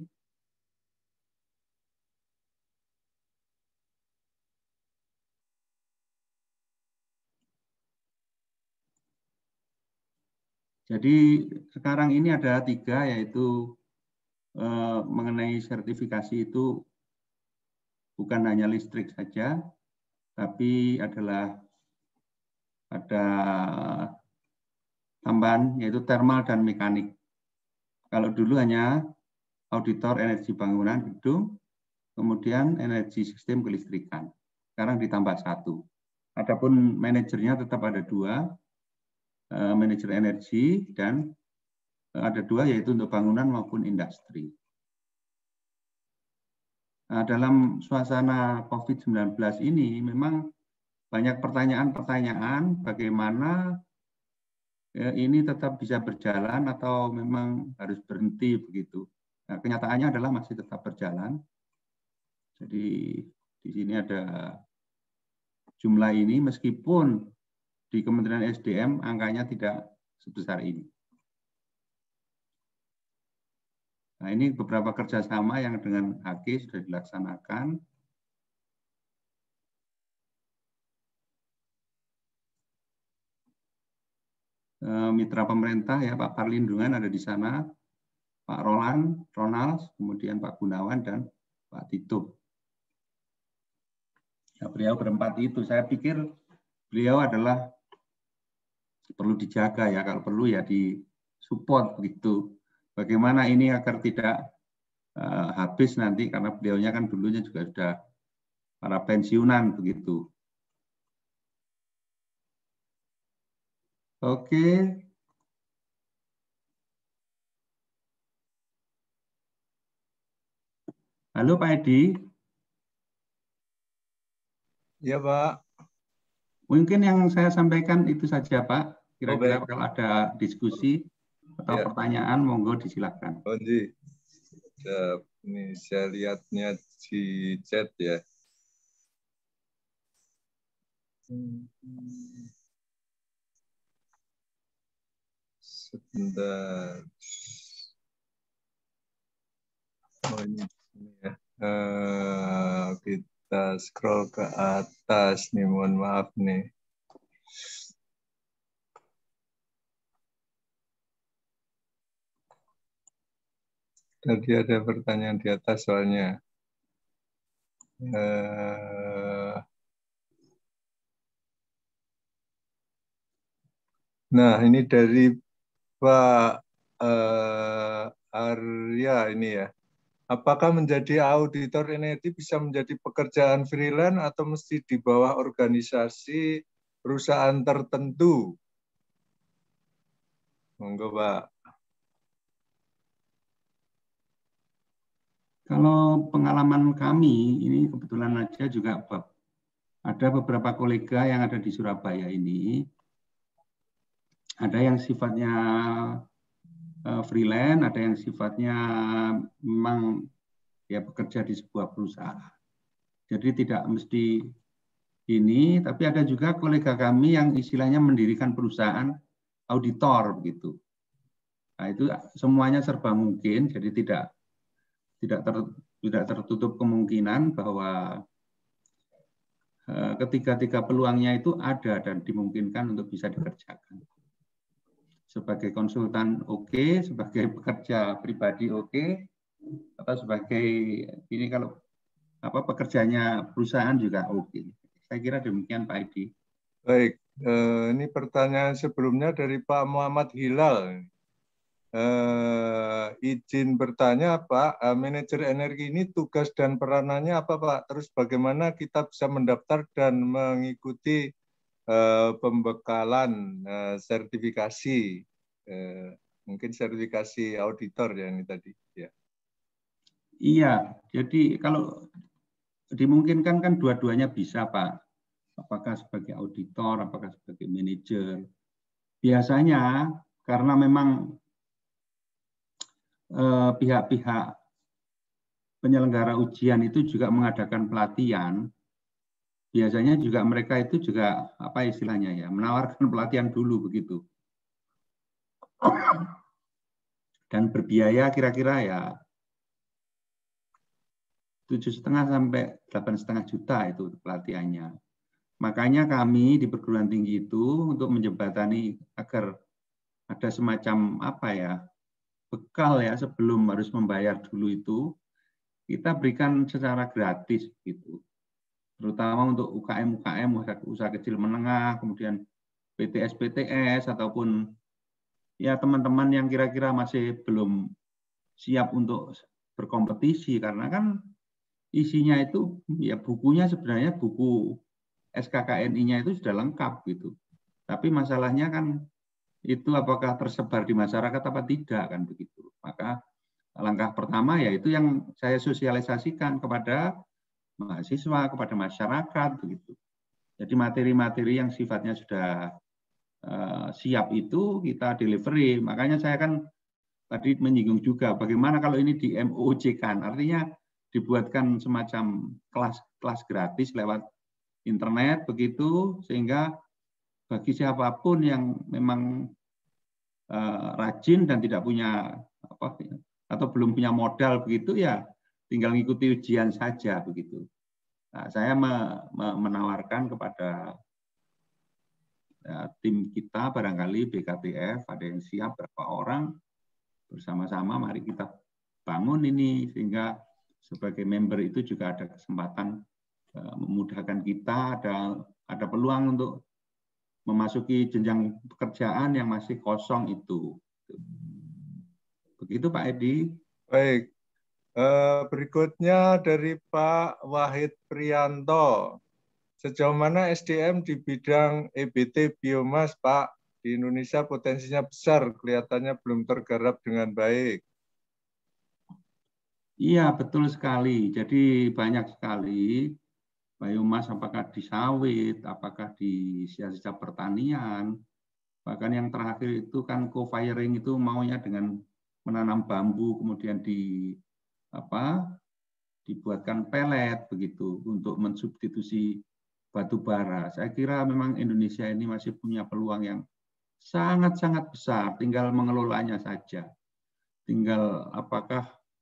[SPEAKER 4] Jadi sekarang ini ada 3, yaitu mengenai sertifikasi itu bukan hanya listrik saja, tapi ada tambahan yaitu thermal dan mekanik. Kalau dulu hanya auditor energi bangunan gedung, kemudian energi sistem kelistrikan. Sekarang ditambah 1. Adapun manajernya tetap ada 2, manajer energi, dan ada 2 yaitu untuk bangunan maupun industri. Nah, dalam suasana COVID-19 ini memang banyak pertanyaan-pertanyaan bagaimana ini tetap bisa berjalan atau memang harus berhenti begitu. Nah, kenyataannya adalah masih tetap berjalan. Jadi di sini ada jumlah ini meskipun di Kementerian SDM angkanya tidak sebesar ini. Nah, ini beberapa kerjasama yang dengan HG sudah dilaksanakan. Mitra pemerintah ya, Pak Perlindungan ada di sana, Pak Ronald, kemudian Pak Gunawan dan Pak Tito. Ya, beliau berempat itu, saya pikir beliau adalah perlu dijaga ya, kalau perlu ya disupport begitu. Bagaimana ini agar tidak habis nanti, karena beliaunya kan dulunya juga sudah para pensiunan begitu. Oke. Halo Pak Edi.
[SPEAKER 3] Ya Pak.
[SPEAKER 4] Mungkin yang saya sampaikan itu saja Pak. Kira-kira kalau ada diskusi atau pertanyaan, monggo disilakan.
[SPEAKER 3] Oh, ini saya lihatnya di chat ya. Sebentar. Oh, ini ya. Kita scroll ke atas nih, mohon maaf nih. Tadi ada pertanyaan di atas soalnya. Nah, ini dari Pak Arya ini ya. Apakah menjadi auditor energi bisa menjadi pekerjaan freelance atau mesti di bawah organisasi perusahaan tertentu? Monggo, Pak.
[SPEAKER 4] Kalau pengalaman kami, ini kebetulan aja juga ada beberapa kolega yang ada di Surabaya ini. Ada yang sifatnya freelance, ada yang sifatnya memang ya bekerja di sebuah perusahaan. Jadi tidak mesti ini, tapi ada juga kolega kami yang istilahnya mendirikan perusahaan auditor begitu. Nah, itu semuanya serba mungkin, jadi tidak tertutup kemungkinan bahwa ketiga-tiga peluangnya itu ada dan dimungkinkan untuk bisa dikerjakan. Sebagai konsultan oke, sebagai pekerja pribadi oke, atau sebagai ini kalau pekerjanya perusahaan juga oke. Saya kira demikian Pak Edi.
[SPEAKER 3] Baik, ini pertanyaan sebelumnya dari Pak Muhammad Hilal. Izin bertanya Pak, manajer energi ini tugas dan peranannya apa Pak? Terus bagaimana kita bisa mendaftar dan mengikuti pembekalan sertifikasi, mungkin sertifikasi auditor ya ini tadi. Ya.
[SPEAKER 4] Iya, jadi kalau dimungkinkan kan dua-duanya bisa Pak. Apakah sebagai auditor, apakah sebagai manajer. Biasanya karena memang pihak-pihak penyelenggara ujian itu juga mengadakan pelatihan, biasanya juga mereka itu juga apa istilahnya ya, menawarkan pelatihan dulu begitu. Dan berbiaya kira-kira ya 7,5 sampai 8,5 juta itu pelatihannya. Makanya kami di perguruan tinggi itu untuk menjembatani agar ada semacam apa ya, bekal ya sebelum harus membayar dulu itu, kita berikan secara gratis gitu. Terutama untuk UKM, usaha kecil menengah, kemudian PTS ataupun ya teman-teman yang kira-kira masih belum siap untuk berkompetisi, karena kan isinya itu ya bukunya sebenarnya buku SKKNI-nya itu sudah lengkap gitu. Tapi masalahnya kan itu apakah tersebar di masyarakat apa tidak kan begitu. Maka langkah pertama yaitu yang saya sosialisasikan kepada mahasiswa, kepada masyarakat begitu. Jadi materi-materi yang sifatnya sudah siap itu kita delivery. Makanya saya kan tadi menyinggung juga bagaimana kalau ini di MOOC kan, artinya dibuatkan semacam kelas gratis lewat internet begitu, sehingga bagi siapapun yang memang rajin dan tidak punya atau belum punya modal begitu ya tinggal mengikuti ujian saja begitu. Nah, saya menawarkan kepada tim kita barangkali BKTF ada yang siap berapa orang, bersama-sama mari kita bangun ini sehingga sebagai member itu juga ada kesempatan memudahkan kita, ada peluang untuk memasuki jenjang pekerjaan yang masih kosong itu. Begitu Pak Edi.
[SPEAKER 3] Baik. Berikutnya dari Pak Wahid Prianto. Sejauh mana SDM di bidang EBT biomas, Pak? Di Indonesia potensinya besar, kelihatannya belum tergarap dengan baik.
[SPEAKER 4] Iya, betul sekali. Jadi banyak sekali biomas, apakah di sawit, apakah di sisa-sisa pertanian, bahkan yang terakhir itu kan co-firing itu maunya dengan menanam bambu, kemudian dibuatkan pelet begitu untuk mensubstitusi batu bara. Saya kira memang Indonesia ini masih punya peluang yang sangat-sangat besar, tinggal mengelolanya saja. Tinggal apakah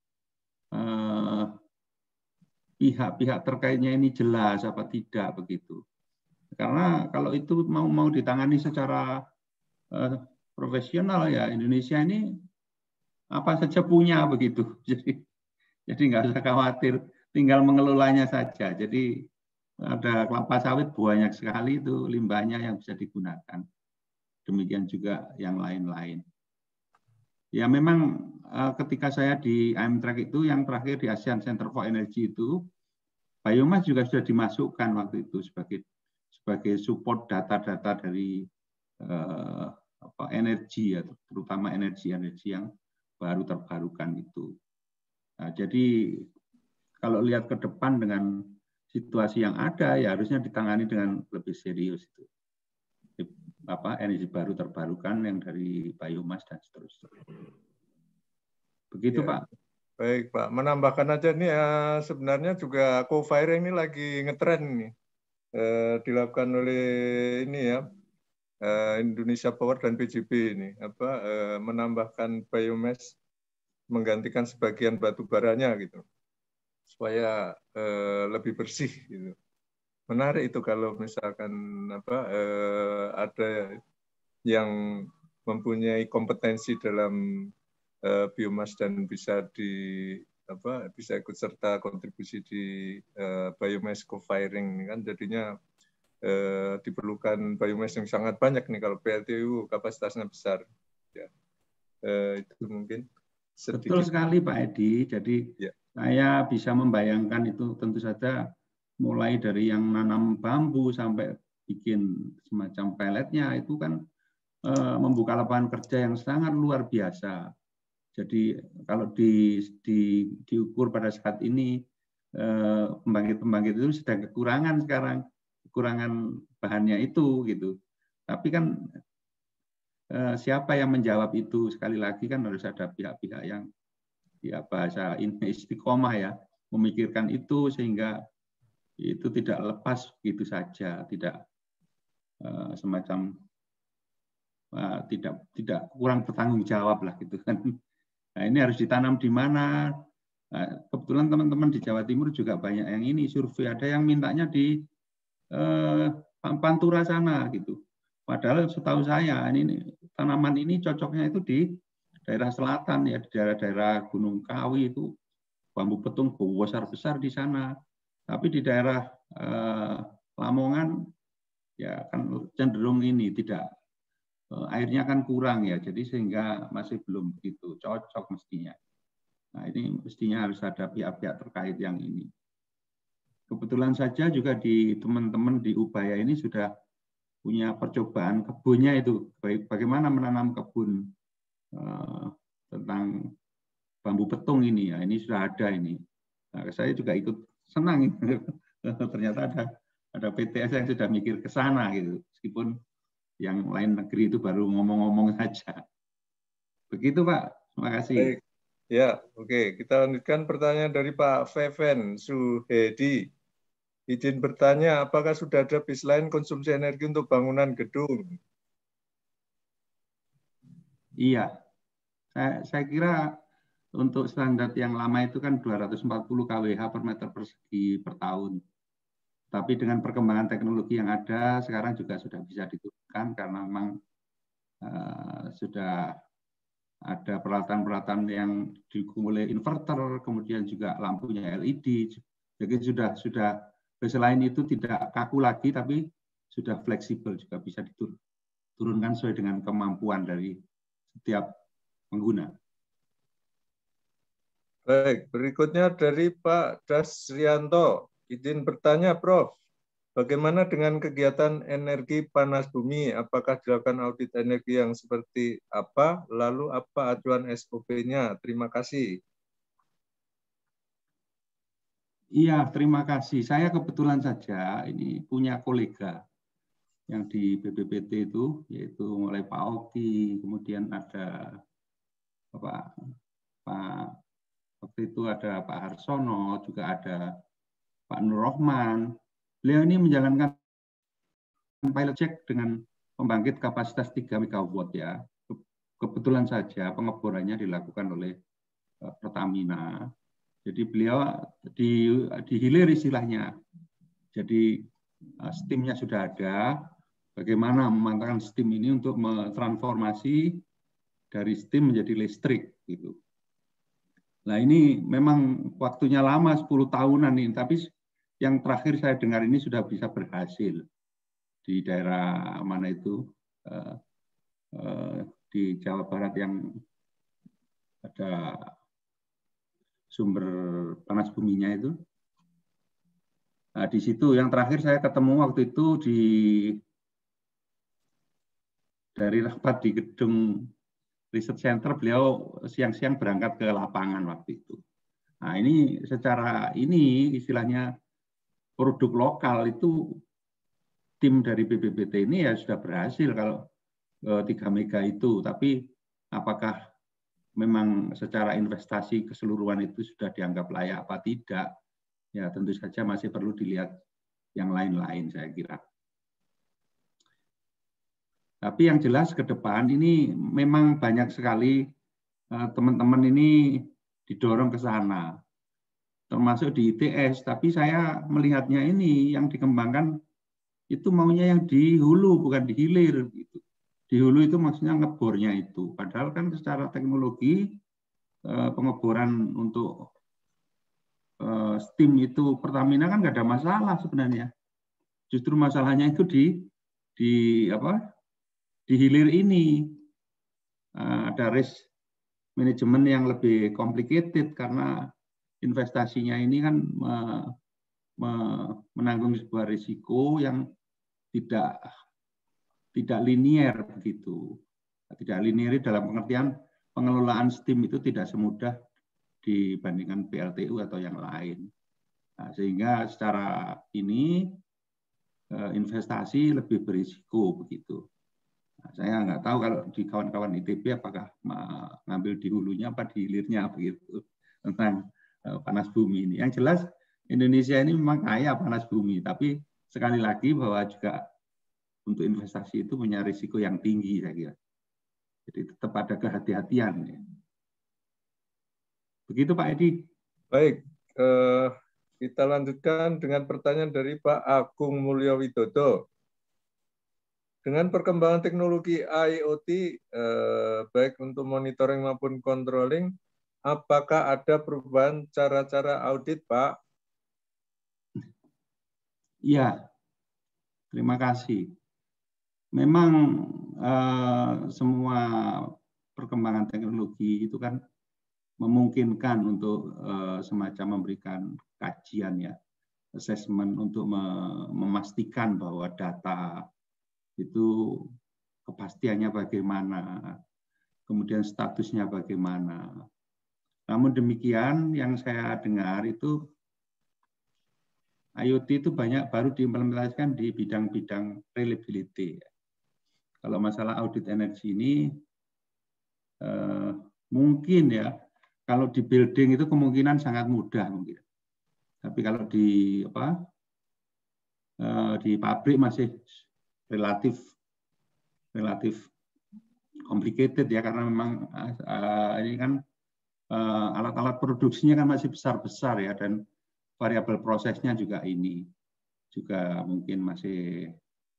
[SPEAKER 4] pihak-pihak terkaitnya ini jelas apa tidak begitu. Karena kalau itu mau ditangani secara profesional ya Indonesia ini apa saja punya begitu. Jadi nggak usah khawatir, tinggal mengelolanya saja. Jadi ada kelapa sawit banyak sekali itu limbahnya yang bisa digunakan. Demikian juga yang lain-lain. Ya memang ketika saya di IMTRAK itu yang terakhir di ASEAN Center for Energy itu, biomas juga sudah dimasukkan waktu itu sebagai support data-data dari energi, ya, terutama energi yang baru terbarukan itu. Nah, jadi kalau lihat ke depan dengan situasi yang ada, ya harusnya ditangani dengan lebih serius itu. Energi baru terbarukan yang dari biomas dan seterusnya. Begitu ya, Pak.
[SPEAKER 3] Baik Pak, menambahkan aja nih sebenarnya juga co-firing ini lagi ngetren nih. Dilakukan oleh ini ya Indonesia Power dan PJB ini menambahkan biomass menggantikan sebagian batu baranya gitu supaya lebih bersih gitu. Menarik itu kalau misalkan ada yang mempunyai kompetensi dalam biomas dan bisa bisa ikut serta kontribusi di biomass co-firing kan jadinya diperlukan biomass yang sangat banyak nih kalau PLTU kapasitasnya besar ya. Itu mungkin sedikit.
[SPEAKER 4] Betul sekali Pak Edi. Jadi ya, saya bisa membayangkan itu tentu saja mulai dari yang nanam bambu sampai bikin semacam peletnya itu kan membuka lapangan kerja yang sangat luar biasa. Jadi kalau diukur pada saat ini pembangkit-pembangkit itu sedang kekurangan sekarang, kekurangan bahannya itu gitu. Tapi kan siapa yang menjawab itu? Sekali lagi kan harus ada pihak-pihak yang ya bahasa istiqomah ya, memikirkan itu sehingga itu tidak lepas gitu saja, tidak semacam tidak kurang bertanggung jawab lah gitu kan. Nah, ini harus ditanam di mana? Nah, kebetulan teman-teman di Jawa Timur juga banyak yang ini survei, ada yang mintanya di Pantura sana gitu. Padahal setahu saya ini tanaman ini cocoknya itu di daerah selatan ya, di daerah-daerah Gunung Kawi itu bambu petung besar-besar di sana. Tapi di daerah Lamongan ya kan cenderung ini tidak airnya kan kurang ya, jadi sehingga masih belum begitu cocok mestinya. Nah, ini mestinya harus ada pihak-pihak terkait yang ini. Kebetulan saja juga di teman-teman di Ubaya ini sudah punya percobaan kebunnya itu, bagaimana menanam kebun tentang bambu petung ini ya, ini sudah ada ini. Nah, saya juga ikut senang ternyata ada PTS yang sudah mikir ke sana gitu, meskipun yang lain negeri itu baru ngomong-ngomong saja. Begitu Pak, terima kasih.
[SPEAKER 3] Baik. Ya, oke. Kita lanjutkan pertanyaan dari Pak Feven Suhedi. Izin bertanya, apakah sudah ada baseline konsumsi energi untuk bangunan gedung?
[SPEAKER 4] Iya, saya kira untuk standar yang lama itu kan 240 kWh per meter persegi per tahun. Tapi dengan perkembangan teknologi yang ada, sekarang juga sudah bisa diturunkan karena memang sudah ada peralatan-peralatan yang didukung oleh inverter, kemudian juga lampunya LED. Jadi sudah baseline itu tidak kaku lagi, tapi sudah fleksibel, juga bisa diturunkan sesuai dengan kemampuan dari setiap pengguna.
[SPEAKER 3] Baik, berikutnya dari Pak Dasrianto. Izin bertanya, Prof. Bagaimana dengan kegiatan energi panas bumi? Apakah dilakukan audit energi yang seperti apa? Lalu apa acuan SOP-nya? Terima kasih.
[SPEAKER 4] Iya, terima kasih. Saya kebetulan saja ini punya kolega yang di BPPT itu, yaitu mulai Pak Oki, kemudian ada Pak waktu itu ada Pak Harsono, juga ada Pak Nur Rohman. Beliau ini menjalankan pilot check dengan pembangkit kapasitas 3 MW ya. Kebetulan saja pengeborannya dilakukan oleh Pertamina. Jadi beliau dihilir istilahnya. Jadi steamnya sudah ada. Bagaimana memanfaatkan steam ini untuk mentransformasi dari steam menjadi listrik gitu. Nah ini memang waktunya lama 10 tahunan ini, tapi yang terakhir saya dengar ini sudah bisa berhasil di daerah mana itu di Jawa Barat yang ada sumber panas buminya itu. Nah di situ yang terakhir saya ketemu waktu itu dari rapat di gedung Research Center, beliau siang-siang berangkat ke lapangan waktu itu. Nah ini secara ini istilahnya produk lokal itu tim dari BPPT ini ya sudah berhasil kalau 3 mega itu, tapi apakah memang secara investasi keseluruhan itu sudah dianggap layak apa tidak, ya tentu saja masih perlu dilihat yang lain-lain saya kira. Tapi yang jelas ke depan ini memang banyak sekali teman-teman ini didorong ke sana, termasuk di ITS. Tapi saya melihatnya ini yang dikembangkan itu maunya yang di hulu bukan di hilir. Gitu. Di hulu itu maksudnya ngebornya itu. Padahal kan secara teknologi pengeboran untuk steam itu Pertamina kan nggak ada masalah sebenarnya. Justru masalahnya itu di hilir ini ada risk manajemen yang lebih complicated karena investasinya ini kan menanggung sebuah risiko yang tidak linier begitu. Tidak linier dalam pengertian pengelolaan steam itu tidak semudah dibandingkan PLTU atau yang lain. Nah, sehingga secara ini investasi lebih berisiko begitu. Nah, saya nggak tahu kalau di kawan-kawan ITB apakah mengambil di hulunya apa di hilirnya begitu tentang panas bumi ini. Yang jelas Indonesia ini memang kaya panas bumi, tapi sekali lagi bahwa juga untuk investasi itu punya risiko yang tinggi saya kira. Jadi tetap ada kehati-hatian. Ya. Begitu Pak Edi.
[SPEAKER 3] Baik, kita lanjutkan dengan pertanyaan dari Pak Agung Mulyo Widodo. Dengan perkembangan teknologi IoT, baik untuk monitoring maupun controlling, apakah ada perubahan cara-cara audit, Pak?
[SPEAKER 4] Iya, terima kasih. Memang semua perkembangan teknologi itu kan memungkinkan untuk semacam memberikan kajian ya, assessment untuk memastikan bahwa data itu kepastiannya bagaimana, kemudian statusnya bagaimana. Namun demikian yang saya dengar itu IoT itu banyak baru diimplementasikan di bidang-bidang reliability. Kalau masalah audit energi ini mungkin ya, kalau di building itu kemungkinan sangat mudah mungkin. Tapi kalau di pabrik masih relatif complicated ya, karena memang ini kan alat-alat produksinya kan masih besar-besar ya, dan variabel prosesnya juga mungkin masih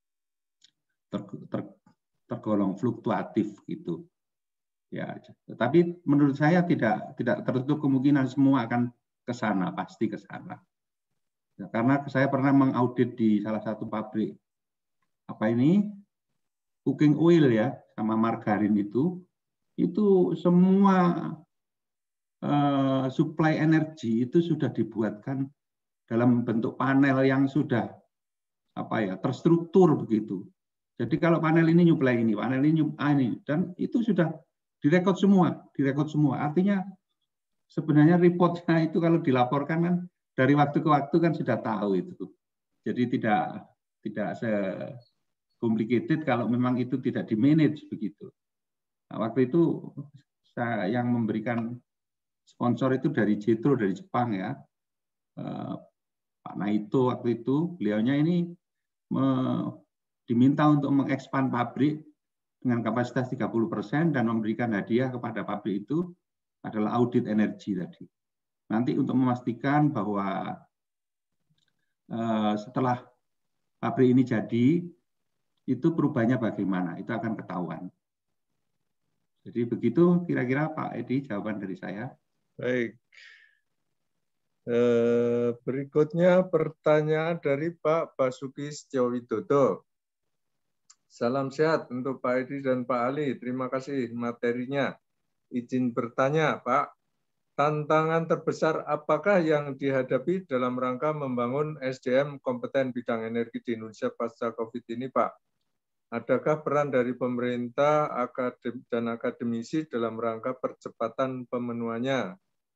[SPEAKER 4] tergolong fluktuatif gitu. Ya, tapi menurut saya tidak tertutup kemungkinan semua akan ke sana, pasti ke sana. Ya, karena saya pernah mengaudit di salah satu pabrik cooking oil ya, sama margarin itu semua suplai energi itu sudah dibuatkan dalam bentuk panel yang sudah terstruktur begitu. Jadi kalau panel ini nyuplai ini, panel ini ini, dan itu sudah direkod semua. Artinya sebenarnya reportnya itu kalau dilaporkan kan dari waktu ke waktu kan sudah tahu itu. Jadi tidak se-complicated kalau memang itu tidak di-manage begitu. Nah, waktu itu yang memberikan sponsor itu dari Jetro, dari Jepang ya. Pak Naito waktu itu, beliaunya ini diminta untuk mengekspand pabrik dengan kapasitas 30% dan memberikan hadiah kepada pabrik itu adalah audit energi tadi. Nanti untuk memastikan bahwa setelah pabrik ini jadi, itu perubahannya bagaimana, itu akan ketahuan. Jadi begitu kira-kira Pak Edi jawaban dari saya.
[SPEAKER 3] Baik. Berikutnya pertanyaan dari Pak Basuki Setiowidodo. Salam sehat untuk Pak Edi dan Pak Ali. Terima kasih materinya. Izin bertanya, Pak. Tantangan terbesar apakah yang dihadapi dalam rangka membangun SDM kompeten bidang energi di Indonesia pasca COVID ini, Pak? Adakah peran dari pemerintah dan akademisi dalam rangka percepatan pemenuhannya?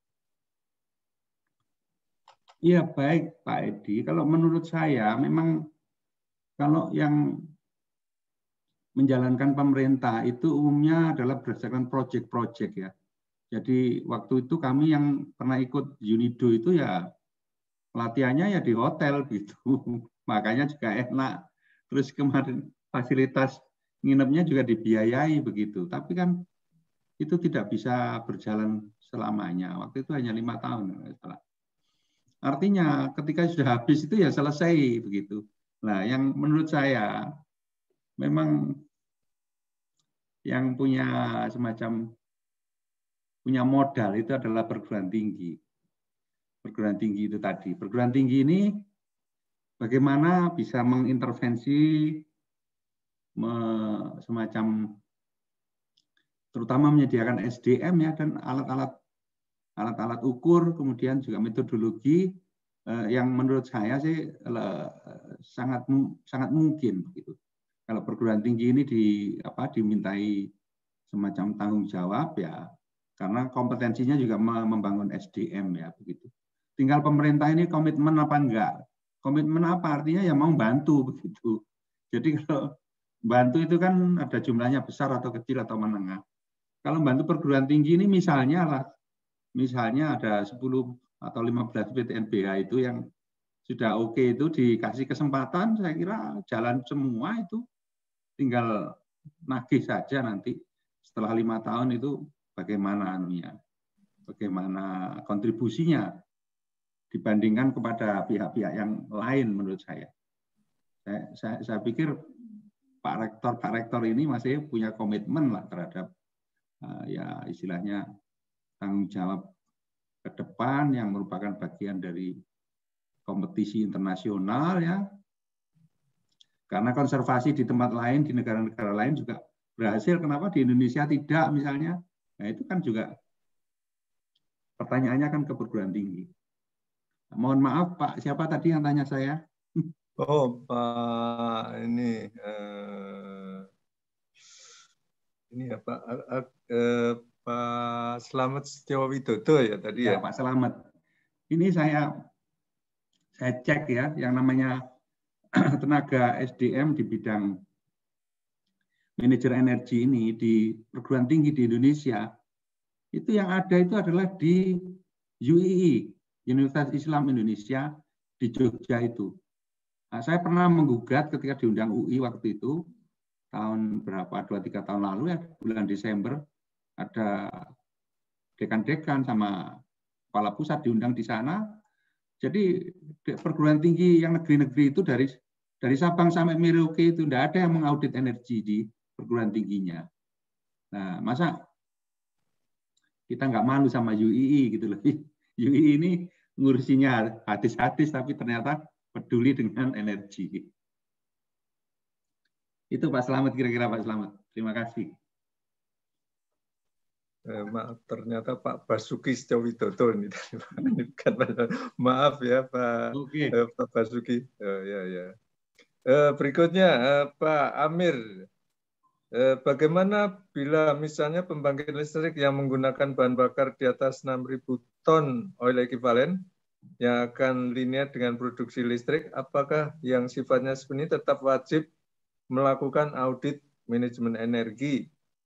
[SPEAKER 4] Iya, baik Pak Edi. Kalau menurut saya memang kalau yang menjalankan pemerintah itu umumnya adalah berdasarkan proyek-proyek ya. Jadi waktu itu kami yang pernah ikut UNIDO itu ya pelatihannya ya di hotel gitu. Makanya juga enak. Terus kemarin fasilitas nginepnya juga dibiayai begitu. Tapi kan itu tidak bisa berjalan selamanya. Waktu itu hanya 5 tahun. Artinya ketika sudah habis itu ya selesai begitu. Nah, yang menurut saya memang yang punya modal itu adalah perguruan tinggi. Perguruan tinggi itu tadi. Perguruan tinggi ini bagaimana bisa mengintervensi semacam terutama menyediakan SDM ya, dan alat-alat ukur, kemudian juga metodologi yang menurut saya sih sangat mungkin begitu. Kalau perguruan tinggi ini dimintai semacam tanggung jawab ya, karena kompetensinya juga membangun SDM ya begitu. Tinggal pemerintah ini komitmen apa enggak? Komitmen apa artinya ya mau bantu begitu. Jadi kalau bantu itu kan ada jumlahnya besar atau kecil atau menengah. Kalau bantu perguruan tinggi ini misalnya ada 10 atau 15 PTNBH itu yang sudah oke itu dikasih kesempatan, saya kira jalan semua itu, tinggal nagih saja nanti setelah 5 tahun itu bagaimana kontribusinya dibandingkan kepada pihak-pihak yang lain menurut saya. Saya pikir Pak Rektor ini masih punya komitmen lah terhadap ya istilahnya tanggung jawab ke depan yang merupakan bagian dari kompetisi internasional ya. Karena konservasi di tempat lain, di negara-negara lain juga berhasil, kenapa di Indonesia tidak misalnya? Nah itu kan juga pertanyaannya kan ke perguruan tinggi. Mohon maaf Pak, siapa tadi yang tanya saya?
[SPEAKER 3] Oh, Pak ini ya Pak Slamet Setio Widodo ya tadi ya.
[SPEAKER 4] Pak Slamet. Ini saya cek ya, yang namanya tenaga SDM di bidang manajer energi ini di perguruan tinggi di Indonesia, itu yang ada itu adalah di UII, Universitas Islam Indonesia di Jogja itu. Nah, saya pernah menggugat ketika diundang UI waktu itu, tahun berapa, 2-3 tahun lalu ya, bulan Desember, ada dekan-dekan sama kepala pusat diundang di sana. Jadi perguruan tinggi yang negeri-negeri itu dari Sabang sampai Merauke itu tidak ada yang mengaudit energi di perguruan tingginya. Nah, masa kita nggak malu sama UII gitu loh. UII ini ngurusinya hadis-hadis tapi ternyata peduli dengan energi. Itu Pak Slamet, kira-kira Pak Slamet. Terima kasih.
[SPEAKER 3] Maaf, ternyata Pak Basuki Setio Widodo ini. Maaf ya Pak, Pak Basuki. Ya. Berikutnya Pak Amir. Bagaimana bila misalnya pembangkit listrik yang menggunakan bahan bakar di atas 6.000 ton oil equivalent yang akan linear dengan produksi listrik, apakah yang sifatnya seperti ini tetap wajib melakukan audit manajemen energi?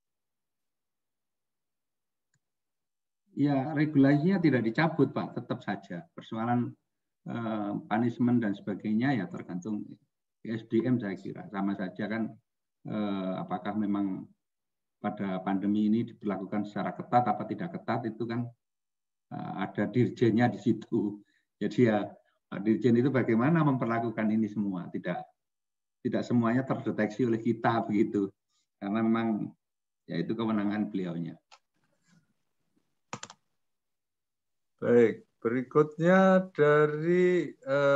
[SPEAKER 4] Ya, regulasinya tidak dicabut, Pak, tetap saja. Persoalan punishment dan sebagainya ya tergantung SDM saya kira. Sama saja kan apakah memang pada pandemi ini diberlakukan secara ketat apa tidak ketat itu kan ada dirjennya di situ. Jadi ya dirjen itu bagaimana memperlakukan ini semua, tidak semuanya terdeteksi oleh kita begitu. Karena memang ya itu kewenangan beliaunya.
[SPEAKER 3] Baik, berikutnya dari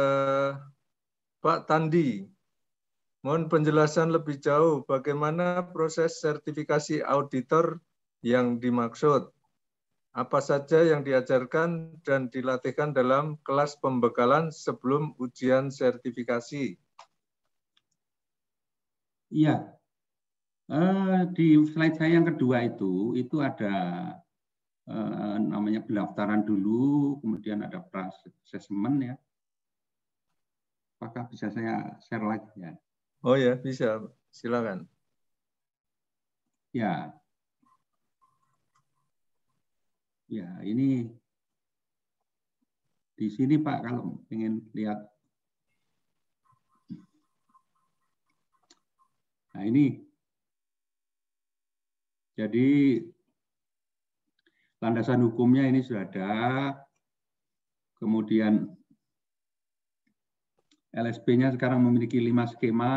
[SPEAKER 3] Pak Tandi. Mohon penjelasan lebih jauh bagaimana proses sertifikasi auditor yang dimaksud. Apa saja yang diajarkan dan dilatihkan dalam kelas pembekalan sebelum ujian sertifikasi?
[SPEAKER 4] Iya, di slide saya yang kedua itu ada namanya pendaftaran dulu, kemudian ada pra-assessment ya. Apakah bisa saya share lagi ya?
[SPEAKER 3] Oh ya, bisa. Silakan.
[SPEAKER 4] Ya. Ya, ini di sini Pak kalau ingin lihat. Nah, ini. Jadi landasan hukumnya ini sudah ada. Kemudian LSP-nya sekarang memiliki 5 skema.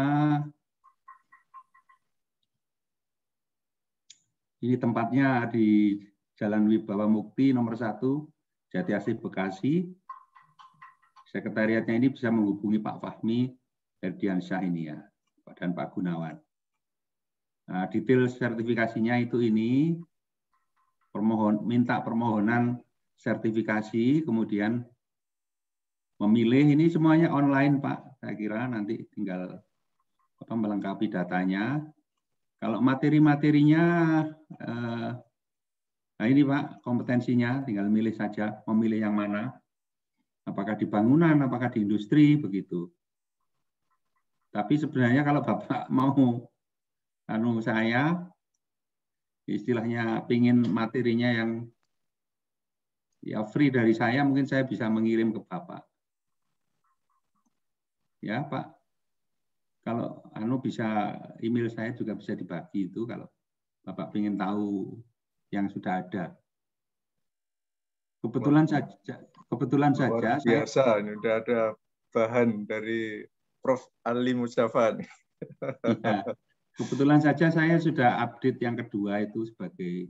[SPEAKER 4] Ini tempatnya di Jalan Wibawa Mukti nomor 1, Jatiasih, Bekasi. Sekretariatnya ini bisa menghubungi Pak Fahmi Herdiansyah ini ya, dan Pak Gunawan. Nah, detail sertifikasinya itu ini, minta permohonan sertifikasi, kemudian memilih, ini semuanya online Pak. Saya kira nanti tinggal melengkapi datanya. Kalau materi-materinya, nah ini Pak, kompetensinya tinggal milih saja, memilih yang mana. Apakah di bangunan, apakah di industri, begitu. Tapi sebenarnya kalau Bapak mau saya, istilahnya pingin materinya yang ya free dari saya, mungkin saya bisa mengirim ke Bapak. Ya Pak, kalau bisa email saya juga bisa dibagi itu kalau Bapak ingin tahu yang sudah ada. Kebetulan saja
[SPEAKER 3] biasa ini udah ada bahan dari Prof. Ali Mustafa.
[SPEAKER 4] Ya, kebetulan saja saya sudah update yang kedua itu sebagai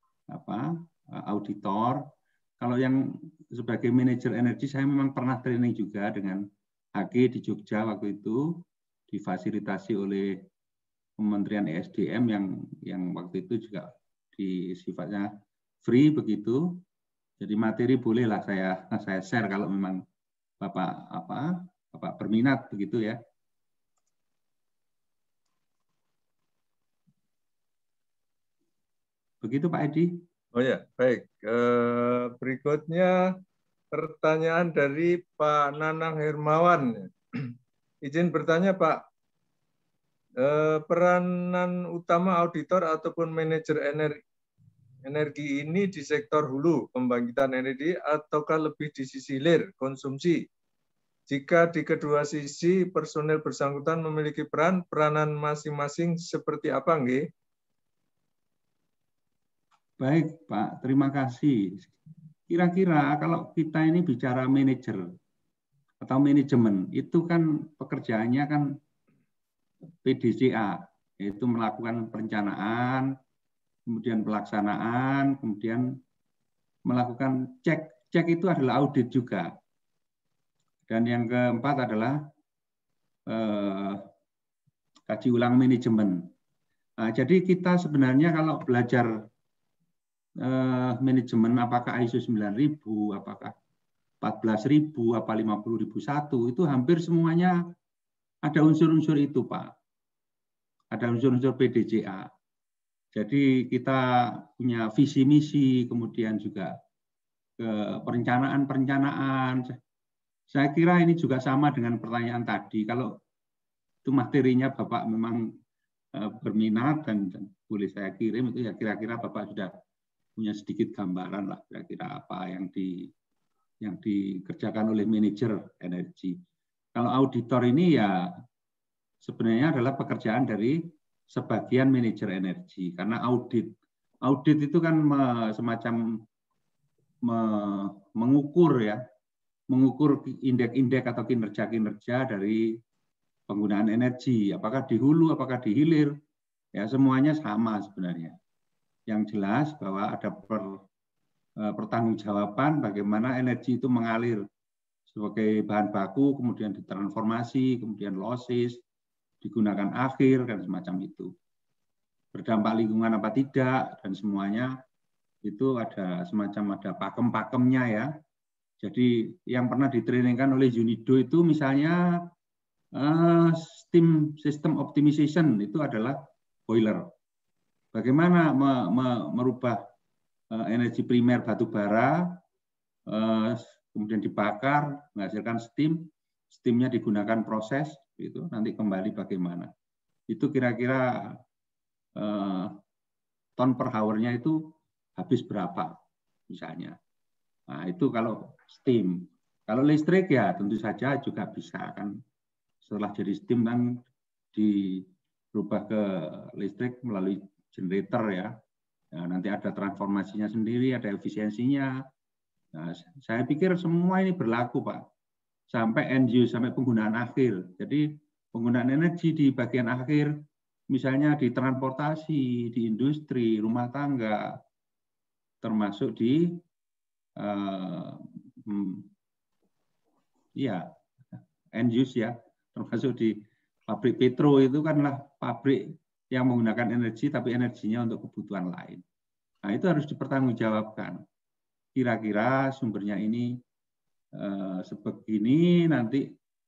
[SPEAKER 4] auditor. Kalau yang sebagai manajer energi saya memang pernah training juga dengan HG di Jogja waktu itu, difasilitasi oleh Kementerian ESDM yang waktu itu juga sifatnya free begitu. Jadi materi bolehlah saya share kalau memang Bapak berminat begitu ya. Begitu Pak Edi.
[SPEAKER 3] Oh ya, baik. Berikutnya pertanyaan dari Pak Nanang Hermawan. Izin bertanya Pak, peranan utama auditor ataupun manajer energi ini di sektor hulu pembangkitan energi ataukah lebih di sisi hilir konsumsi? Jika di kedua sisi personel bersangkutan memiliki peranan masing-masing seperti apa, nggih?
[SPEAKER 4] Baik, Pak. Terima kasih. Kira-kira kalau kita ini bicara manajer atau manajemen, itu kan pekerjaannya kan PDCA, yaitu melakukan perencanaan, kemudian pelaksanaan, kemudian melakukan cek. Cek itu adalah audit juga. Dan yang keempat adalah kaji ulang manajemen. Nah, jadi kita sebenarnya kalau belajar manajemen apakah ISO 9000, apakah 14.000, apa 50.001, itu hampir semuanya ada unsur-unsur itu, Pak. Ada unsur-unsur PDCA. Jadi kita punya visi misi, kemudian juga perencanaan. Saya kira ini juga sama dengan pertanyaan tadi. Kalau itu materinya Bapak memang berminat dan boleh saya kirim, itu ya kira-kira Bapak sudah punya sedikit gambaran lah kira-kira apa yang dikerjakan oleh manajer energi. Kalau auditor ini ya sebenarnya adalah pekerjaan dari sebagian manajer energi, karena audit itu kan semacam mengukur indeks-indeks atau kinerja-kinerja dari penggunaan energi, apakah di hulu, apakah di hilir, ya semuanya sama sebenarnya. Yang jelas bahwa ada pertanggungjawaban bagaimana energi itu mengalir sebagai bahan baku, kemudian ditransformasi, kemudian losses, digunakan akhir, dan semacam itu. Berdampak lingkungan apa tidak, dan semuanya itu ada semacam ada pakem-pakemnya ya. Jadi yang pernah ditrainingkan oleh UNIDO itu misalnya system optimization itu adalah boiler. Bagaimana merubah energi primer batu bara, kemudian dibakar, menghasilkan steamnya digunakan proses, itu nanti kembali bagaimana. Itu kira-kira ton per hour-nya itu habis berapa misalnya. Nah itu kalau steam. Kalau listrik ya tentu saja juga bisa kan. Setelah jadi steam kan dirubah ke listrik melalui generator ya. Nah, nanti ada transformasinya sendiri, ada efisiensinya. Nah, saya pikir semua ini berlaku, Pak. Sampai end use, sampai penggunaan akhir. Jadi penggunaan energi di bagian akhir, misalnya di transportasi, di industri, rumah tangga, termasuk di end use ya, termasuk di pabrik petro itu kanlah pabrik yang menggunakan energi, tapi energinya untuk kebutuhan lain. Nah, itu harus dipertanggungjawabkan. Kira-kira sumbernya ini sebegini, nanti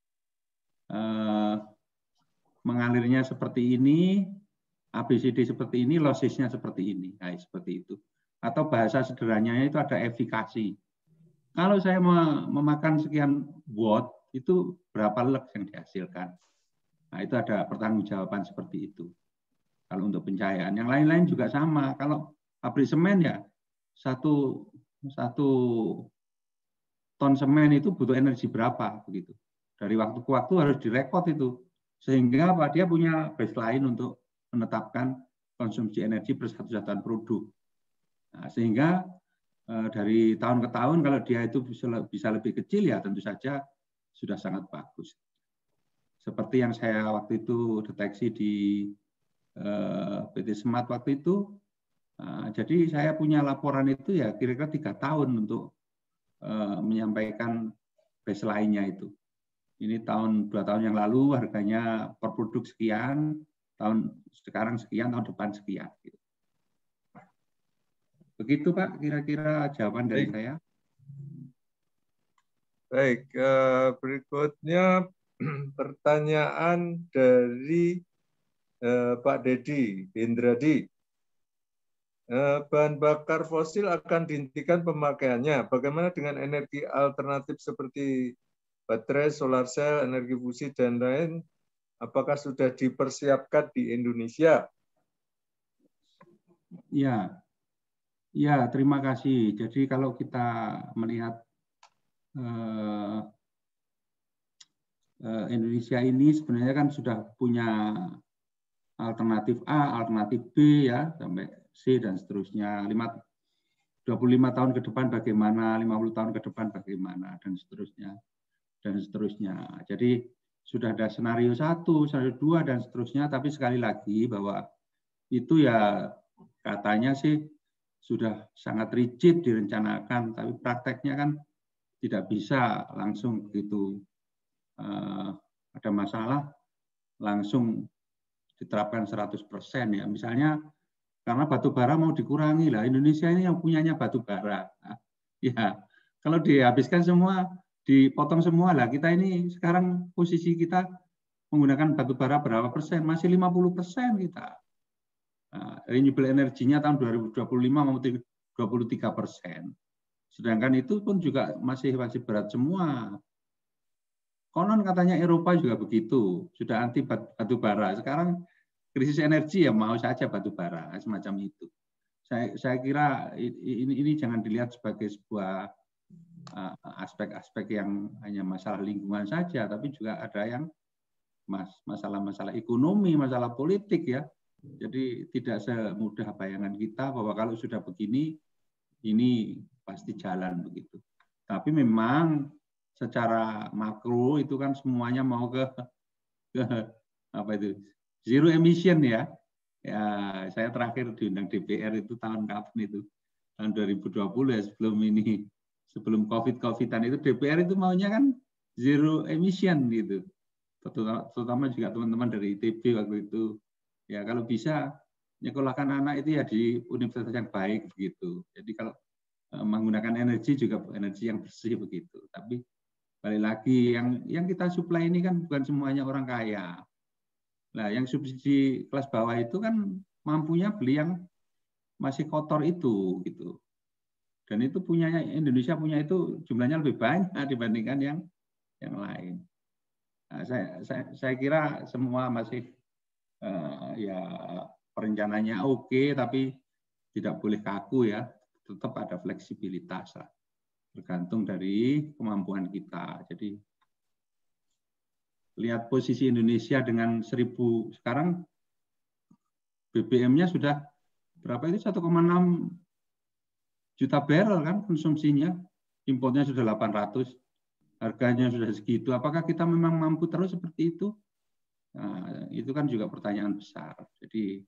[SPEAKER 4] mengalirnya seperti ini, ABCD seperti ini, lossesnya seperti ini. Nah, seperti itu. Atau bahasa sederhananya itu ada efikasi. Kalau saya memakan sekian watt, itu berapa lux yang dihasilkan. Nah, itu ada pertanggungjawaban seperti itu. Kalau untuk pencahayaan, yang lain-lain juga sama. Kalau pabrik semen ya satu ton semen itu butuh energi berapa begitu. Dari waktu ke waktu harus direkod itu, sehingga dia punya baseline untuk menetapkan konsumsi energi per satu satuan produk. Nah, sehingga dari tahun ke tahun kalau dia itu bisa lebih kecil ya tentu saja sudah sangat bagus. Seperti yang saya waktu itu deteksi di PT Smart waktu itu, jadi saya punya laporan itu ya kira-kira 3 tahun untuk menyampaikan baseline-nya itu. Ini 2 tahun yang lalu harganya per produk sekian, tahun sekarang sekian, tahun depan sekian. Begitu Pak, kira-kira jawaban dari saya.
[SPEAKER 3] Baik, berikutnya pertanyaan dari Pak Dedi Indradi. Bahan bakar fosil akan dihentikan pemakaiannya. Bagaimana dengan energi alternatif seperti baterai, solar cell, energi fusi, dan lain? Apakah sudah dipersiapkan di Indonesia?
[SPEAKER 4] Ya, ya, terima kasih. Jadi kalau kita melihat Indonesia ini sebenarnya kan sudah punya alternatif A, alternatif B ya, sampai C dan seterusnya. 25 tahun ke depan bagaimana, 50 tahun ke depan bagaimana, dan seterusnya. Dan seterusnya. Jadi sudah ada skenario 1, skenario 2, dan seterusnya, tapi sekali lagi bahwa itu ya katanya sih sudah sangat rigid direncanakan, tapi prakteknya kan tidak bisa langsung begitu ada masalah langsung diterapkan 100% ya. Misalnya karena batu bara mau dikurangi lah, Indonesia ini yang punyanya batu bara. Ya, kalau dihabiskan semua, dipotong semua lah, kita ini sekarang posisi kita menggunakan batu bara berapa persen? Masih 50% kita. Renewable energinya tahun 2025 mau 23%. Sedangkan itu pun juga masih berat semua. Konon katanya Eropa juga begitu, sudah anti batu bara. Sekarang krisis energi ya mau saja batu bara, semacam itu. Saya kira ini jangan dilihat sebagai sebuah aspek-aspek yang hanya masalah lingkungan saja, tapi juga ada yang masalah-masalah ekonomi, masalah politik ya. Jadi tidak semudah bayangan kita bahwa kalau sudah begini, ini pasti jalan begitu. Tapi memang secara makro itu kan semuanya mau ke apa itu zero emission ya. Ya saya terakhir diundang DPR itu tahun kapan itu? Tahun 2020 ya, sebelum COVID-an itu DPR itu maunya kan zero emission gitu. Terutama juga teman-teman dari ITB waktu itu. Ya kalau bisa nyekolahkan anak itu ya di universitas yang baik begitu. Jadi kalau menggunakan energi juga energi yang bersih begitu. Tapi balik lagi yang kita suplai ini kan bukan semuanya orang kaya. Nah, yang subsidi kelas bawah itu kan mampunya beli yang masih kotor itu gitu. Dan itu punyanya Indonesia punya itu jumlahnya lebih banyak dibandingkan yang lain. Nah, saya kira semua masih ya perencanaannya oke, tapi tidak boleh kaku ya. Tetap ada fleksibilitas lah. Tergantung dari kemampuan kita. Jadi lihat posisi Indonesia dengan 1.000 sekarang BBM-nya sudah berapa itu 1,6 juta barrel kan konsumsinya, impornya sudah 800, harganya sudah segitu. Apakah kita memang mampu terus seperti itu? Nah, itu kan juga pertanyaan besar. Jadi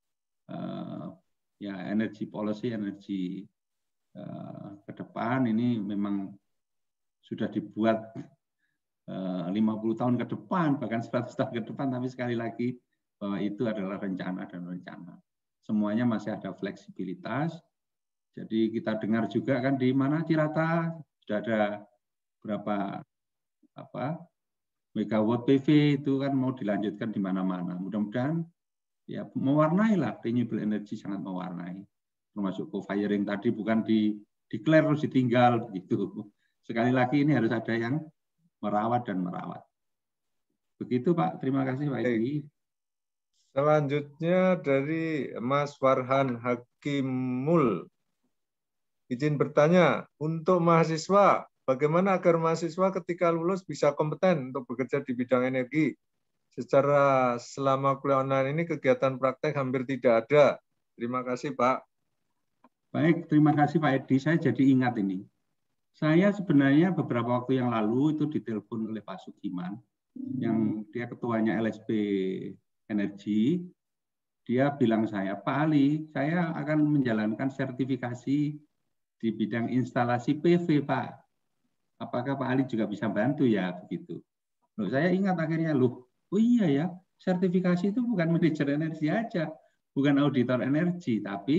[SPEAKER 4] ya energi policy, energi ke depan ini memang sudah dibuat 50 tahun ke depan, bahkan 100 tahun ke depan, tapi sekali lagi bahwa itu adalah rencana dan rencana. Semuanya masih ada fleksibilitas. Jadi kita dengar juga kan di mana Cirata sudah ada berapa megawatt PV itu kan mau dilanjutkan di mana-mana. Mudah-mudahan ya mewarnai lah, renewable energy sangat mewarnai. Termasuk co-firing tadi bukan declare terus ditinggal begitu. Sekali lagi ini harus ada yang merawat dan merawat. Begitu Pak, terima kasih Pak Edi.
[SPEAKER 3] Selanjutnya dari Mas Farhan Hakimul. Izin bertanya, untuk mahasiswa, bagaimana agar mahasiswa ketika lulus bisa kompeten untuk bekerja di bidang energi? Secara selama kuliah online ini kegiatan praktek hampir tidak ada. Terima kasih Pak.
[SPEAKER 4] Baik, terima kasih Pak Edi. Saya jadi ingat ini. Saya sebenarnya beberapa waktu yang lalu itu ditelepon oleh Pak Sugiman, yang dia ketuanya LSP Energi. Dia bilang saya, Pak Ali, saya akan menjalankan sertifikasi di bidang instalasi PV, Pak. Apakah Pak Ali juga bisa bantu ya begitu? Loh, saya ingat akhirnya, oh iya ya, sertifikasi itu bukan manajer energi aja, bukan auditor energi, tapi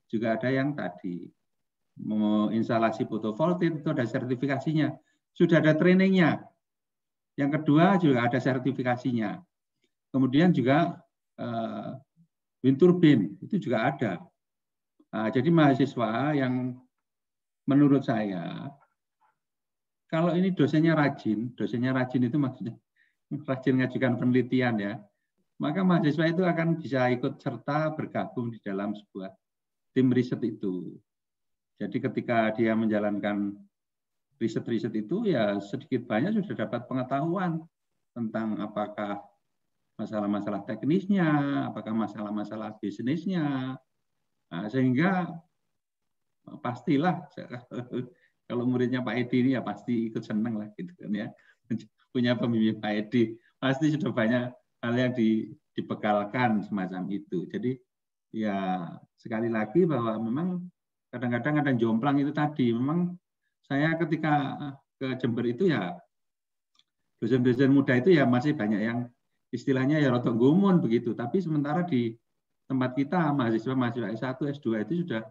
[SPEAKER 4] juga ada yang tadi mau instalasi fotovoltaik itu ada sertifikasinya, sudah ada trainingnya. Yang kedua juga ada sertifikasinya. Kemudian juga wind turbine itu juga ada. Nah, jadi mahasiswa yang menurut saya kalau ini dosennya rajin itu maksudnya rajin mengajukan penelitian ya, maka mahasiswa itu akan bisa ikut serta bergabung di dalam sebuah tim riset itu. Jadi ketika dia menjalankan riset-riset itu ya sedikit banyak sudah dapat pengetahuan tentang apakah masalah-masalah teknisnya, apakah masalah-masalah bisnisnya. Nah, sehingga pastilah kalau muridnya Pak Edi ini ya pasti ikut senang lah gitu kan ya. Punya pembimbing Pak Edi pasti sudah banyak hal yang dibekalkan semacam itu. Jadi ya sekali lagi bahwa memang kadang-kadang ada jomplang itu tadi. Memang saya ketika ke Jember itu ya dosen-dosen muda itu ya masih banyak yang istilahnya ya rotok gumun begitu. Tapi sementara di tempat kita mahasiswa S1, S2 itu sudah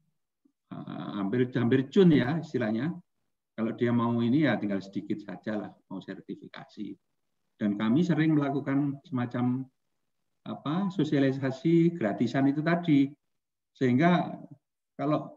[SPEAKER 4] hampir cun ya istilahnya. Kalau dia mau ini ya tinggal sedikit saja lah mau sertifikasi. Dan kami sering melakukan semacam sosialisasi gratisan itu tadi. Sehingga kalau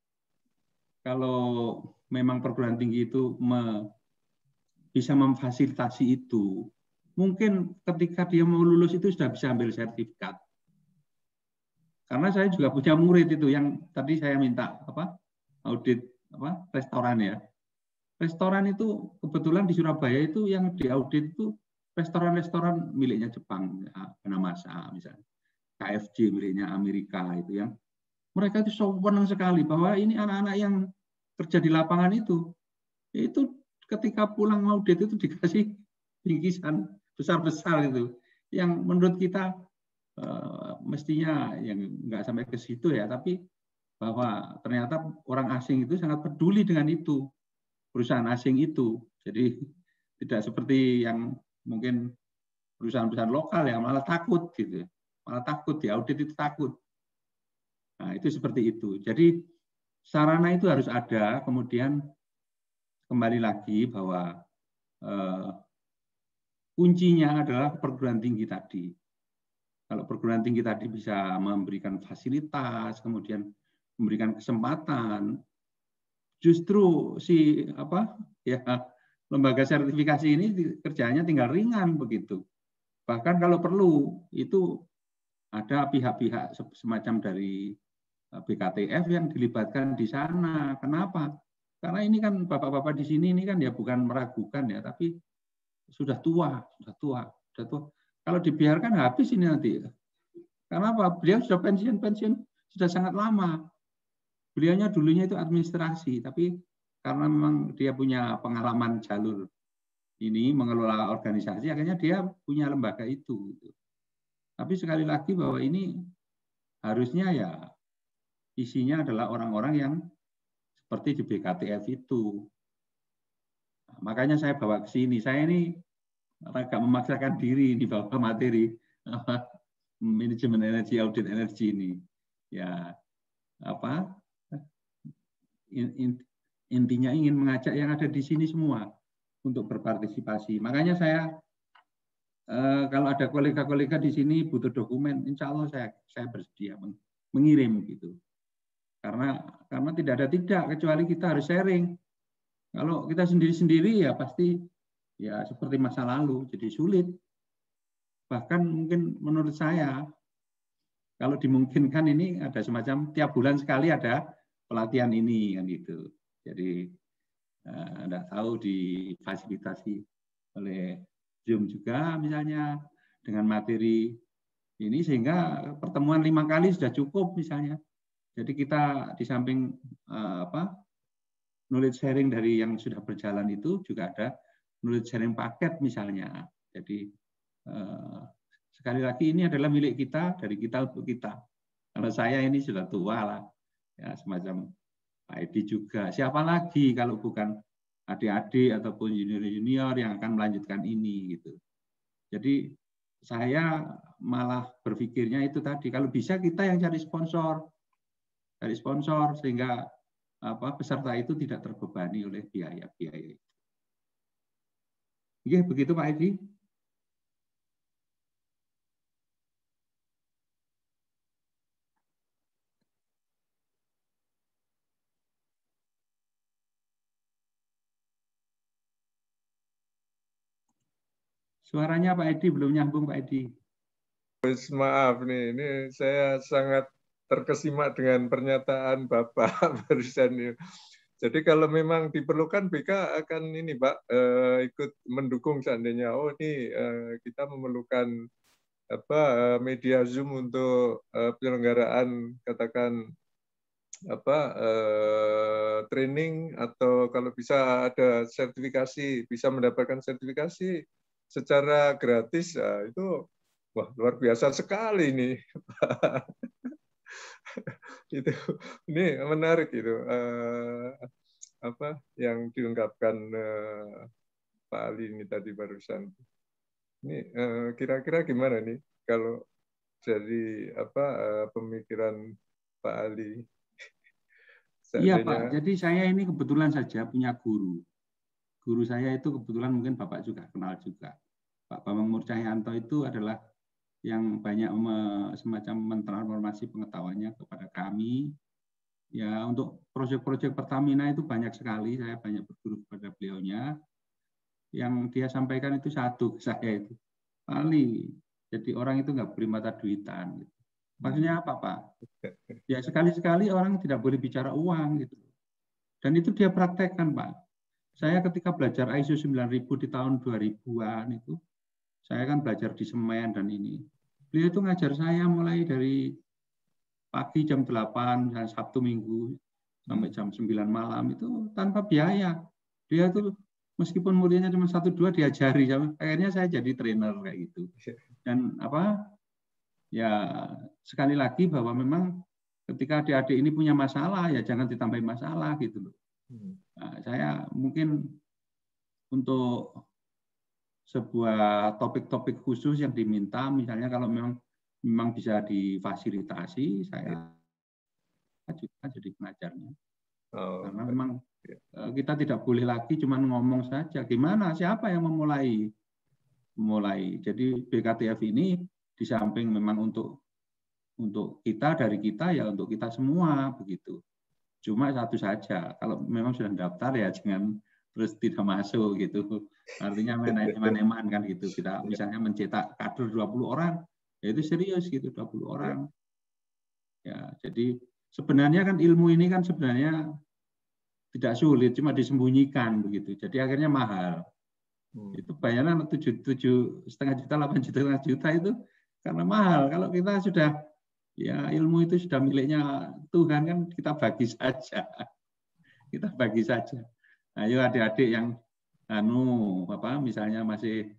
[SPEAKER 4] memang perguruan tinggi itu bisa memfasilitasi itu, mungkin ketika dia mau lulus itu sudah bisa ambil sertifikat. Karena saya juga punya murid itu yang tadi saya minta audit restoran ya. Restoran itu kebetulan di Surabaya itu yang diaudit itu restoran-restoran miliknya Jepang, Hanamasa misalnya, KFC miliknya Amerika itu yang mereka itu senang sekali bahwa ini anak-anak yang kerja di lapangan itu ketika pulang audit itu dikasih bingkisan besar-besar itu, yang menurut kita mestinya yang nggak sampai ke situ ya, tapi bahwa ternyata orang asing itu sangat peduli dengan itu, perusahaan asing itu. Jadi tidak seperti yang mungkin perusahaan-perusahaan lokal yang malah takut gitu, malah takut di audit itu takut. Nah itu seperti itu. Jadi sarana itu harus ada. Kemudian kembali lagi bahwa kuncinya adalah perguruan tinggi tadi. Kalau perguruan tinggi tadi bisa memberikan fasilitas, kemudian memberikan kesempatan, justru lembaga sertifikasi ini kerjanya tinggal ringan begitu. Bahkan kalau perlu itu ada pihak-pihak semacam dari BKTF yang dilibatkan di sana. Kenapa? Karena ini kan bapak-bapak di sini ini kan ya bukan meragukan ya, tapi sudah tua. Kalau dibiarkan habis ini nanti. Karena apa? Beliau sudah pensiun sudah sangat lama. Beliaunya dulunya itu administrasi, tapi karena memang dia punya pengalaman jalur ini mengelola organisasi, akhirnya dia punya lembaga itu. Tapi sekali lagi bahwa ini harusnya ya isinya adalah orang-orang yang seperti di BKTF itu. Nah, makanya saya bawa ke sini. Saya ini agak memaksakan diri di bawah materi manajemen energi, audit energi ini. Ya, intinya ingin mengajak yang ada di sini semua untuk berpartisipasi. Makanya saya kalau ada kolega-kolega di sini butuh dokumen, insya Allah saya bersedia mengirim gitu. Karena tidak kecuali kita harus sharing. Kalau kita sendiri-sendiri ya pasti ya seperti masa lalu, jadi sulit. Bahkan mungkin menurut saya, kalau dimungkinkan ini ada semacam tiap bulan sekali ada pelatihan ini kan gitu. Jadi Anda tahu difasilitasi oleh Zoom juga misalnya dengan materi ini sehingga pertemuan 5 kali sudah cukup misalnya. Jadi kita di samping knowledge sharing dari yang sudah berjalan itu juga ada knowledge sharing paket misalnya. Jadi sekali lagi ini adalah milik kita, dari kita untuk kita. Kalau saya ini sudah tua lah, ya semacam Pak Edi juga. Siapa lagi kalau bukan adik-adik ataupun junior-junior yang akan melanjutkan ini gitu. Jadi saya malah berpikirnya itu tadi, kalau bisa kita yang cari sponsor. dari sponsor, sehingga peserta itu tidak terbebani oleh biaya-biaya itu. Oke, begitu Pak Edi. Suaranya Pak Edi belum nyambung, Pak Edi.
[SPEAKER 3] Maaf nih, ini saya sangat terkesima dengan pernyataan Bapak barusan ini. Jadi kalau memang diperlukan BK akan ini Pak ikut mendukung seandainya ini kita memerlukan media Zoom untuk penyelenggaraan katakan training atau kalau bisa ada sertifikasi, bisa mendapatkan sertifikasi secara gratis, itu wah luar biasa sekali ini. Itu ini menarik itu yang diungkapkan Pak Ali ini tadi barusan. Ini kira-kira gimana nih kalau dari pemikiran Pak Ali?
[SPEAKER 4] Iya Pak, jadi saya ini kebetulan saja punya guru. Guru saya itu kebetulan mungkin Bapak juga kenal juga. Pak Bambang Murcahyanto itu adalah yang banyak semacam mentransformasi pengetahuannya kepada kami. Ya, untuk proyek-proyek Pertamina itu banyak sekali, saya banyak berguru kepada beliaunya. Yang dia sampaikan itu satu ke saya itu, Pak Ali, jadi orang itu nggak beri mata duitan. Gitu. Maksudnya apa Pak? Ya sekali-sekali orang tidak boleh bicara uang gitu. Dan itu dia praktekkan Pak. Saya ketika belajar ISO 9000 di tahun 2000-an itu, saya kan belajar di semen dan ini. Beliau itu ngajar saya mulai dari pagi jam 8, misalnya Sabtu Minggu, sampai jam 9 malam itu tanpa biaya. Dia tuh meskipun muridnya cuma 1-2 diajari, akhirnya saya jadi trainer kayak gitu. Dan ya sekali lagi bahwa memang ketika adik-adik ini punya masalah ya jangan ditambahin masalah gitu loh. Nah, saya mungkin untuk sebuah topik-topik khusus yang diminta, misalnya kalau memang bisa difasilitasi, saya juga jadi pengajarnya. Karena memang kita tidak boleh lagi cuma ngomong saja. Gimana? Siapa yang memulai? Jadi BKTF ini di samping memang untuk kita, dari kita ya untuk kita semua begitu. Cuma satu saja, kalau memang sudah daftar ya jangan terus tidak masuk gitu. Artinya eman-eman kan gitu. Kita misalnya mencetak kader 20 orang, ya itu serius gitu 20 orang. Ya, jadi sebenarnya kan ilmu ini kan sebenarnya tidak sulit, cuma disembunyikan begitu. Jadi akhirnya mahal. Itu bayaran 7,5 juta, 8,5 juta itu karena mahal. Kalau kita sudah ya ilmu itu sudah miliknya Tuhan kan kita bagi saja. Kita bagi saja. Ayo adik-adik yang misalnya masih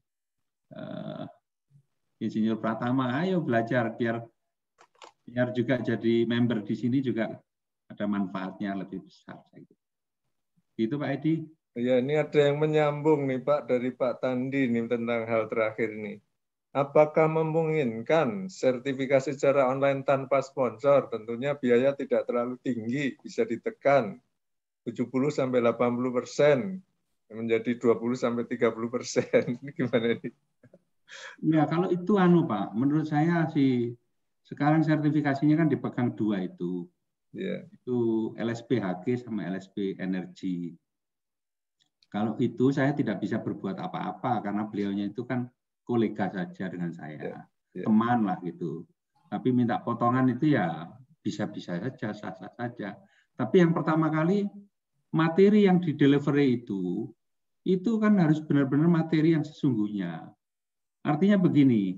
[SPEAKER 4] insinyur Pratama, ayo belajar biar juga jadi member di sini juga ada manfaatnya lebih besar. Itu Pak Edi.
[SPEAKER 3] Ya, ini ada yang menyambung nih Pak dari Pak Tandi nih tentang hal terakhir nih. Apakah memungkinkan sertifikasi secara online tanpa sponsor? Tentunya biaya tidak terlalu tinggi, bisa ditekan 70-80% menjadi 20-30%. Ini gimana nih?
[SPEAKER 4] Ya, kalau itu Pak, menurut saya sih sekarang sertifikasinya kan dipegang dua itu. Yeah. Itu LSP HG sama LSP Energi. Kalau itu saya tidak bisa berbuat apa-apa karena beliaunya itu kan kolega saja dengan saya, teman lah gitu. Tapi minta potongan itu ya bisa-bisa saja, sah-sah saja. Tapi yang pertama kali materi yang di-delivery itu kan harus benar-benar materi yang sesungguhnya. Artinya begini,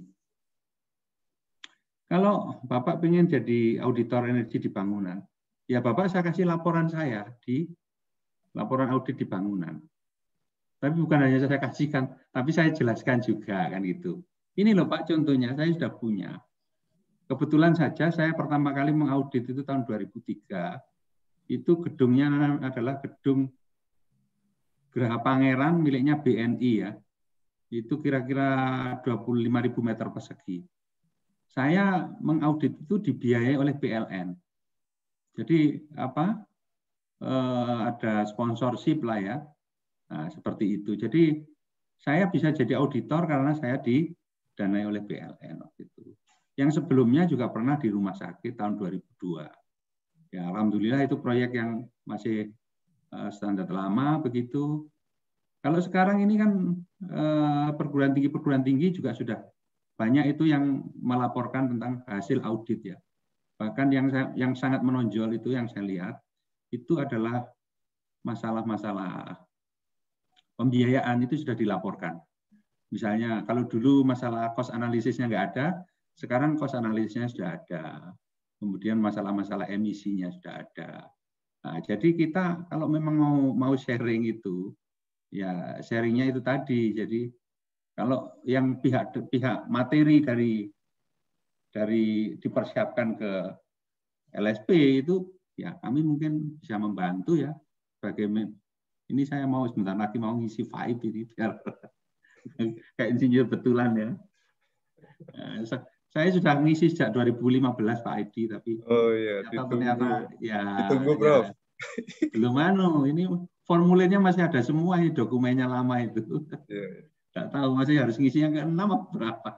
[SPEAKER 4] kalau Bapak pengen jadi auditor energi di bangunan, ya Bapak saya kasih laporan saya di laporan audit di bangunan. Tapi bukan hanya saya kasihkan, tapi saya jelaskan juga kan gitu. Ini loh Pak contohnya, saya sudah punya. Kebetulan saja saya pertama kali mengaudit itu tahun 2003. Itu gedungnya adalah gedung Geraha Pangeran miliknya BNI ya. Itu kira-kira 25.000 meter persegi. Saya mengaudit itu dibiayai oleh PLN. Jadi ada sponsorship lah ya, nah, seperti itu. Jadi saya bisa jadi auditor karena saya didanai oleh PLN waktu itu. Yang sebelumnya juga pernah di rumah sakit tahun 2002. Ya, alhamdulillah itu proyek yang masih standar lama begitu. Kalau sekarang ini kan perguruan tinggi juga sudah banyak itu yang melaporkan tentang hasil audit ya. Bahkan yang sangat menonjol itu yang saya lihat itu adalah masalah-masalah pembiayaan itu sudah dilaporkan. Misalnya kalau dulu masalah cost analisisnya nggak ada, sekarang cost analisisnya sudah ada. Kemudian masalah-masalah emisinya sudah ada. Nah, jadi kita kalau memang mau sharing itu, ya sharingnya itu tadi. Jadi kalau yang pihak materi dari dipersiapkan ke LSP itu, ya kami mungkin bisa membantu ya. Bagaimana ini saya mau sebentar lagi mau ngisi FAID ini biar kayak insinyur betulan ya. Saya sudah ngisi sejak 2015 Pak Edi, tapi
[SPEAKER 3] oh iya,
[SPEAKER 4] ternyata ya
[SPEAKER 3] ditunggu Prof.
[SPEAKER 4] Ya, belum ini formulirnya masih ada semua ini dokumennya lama itu. Nggak tahu masih harus ngisi yang ke-6 atau berapa.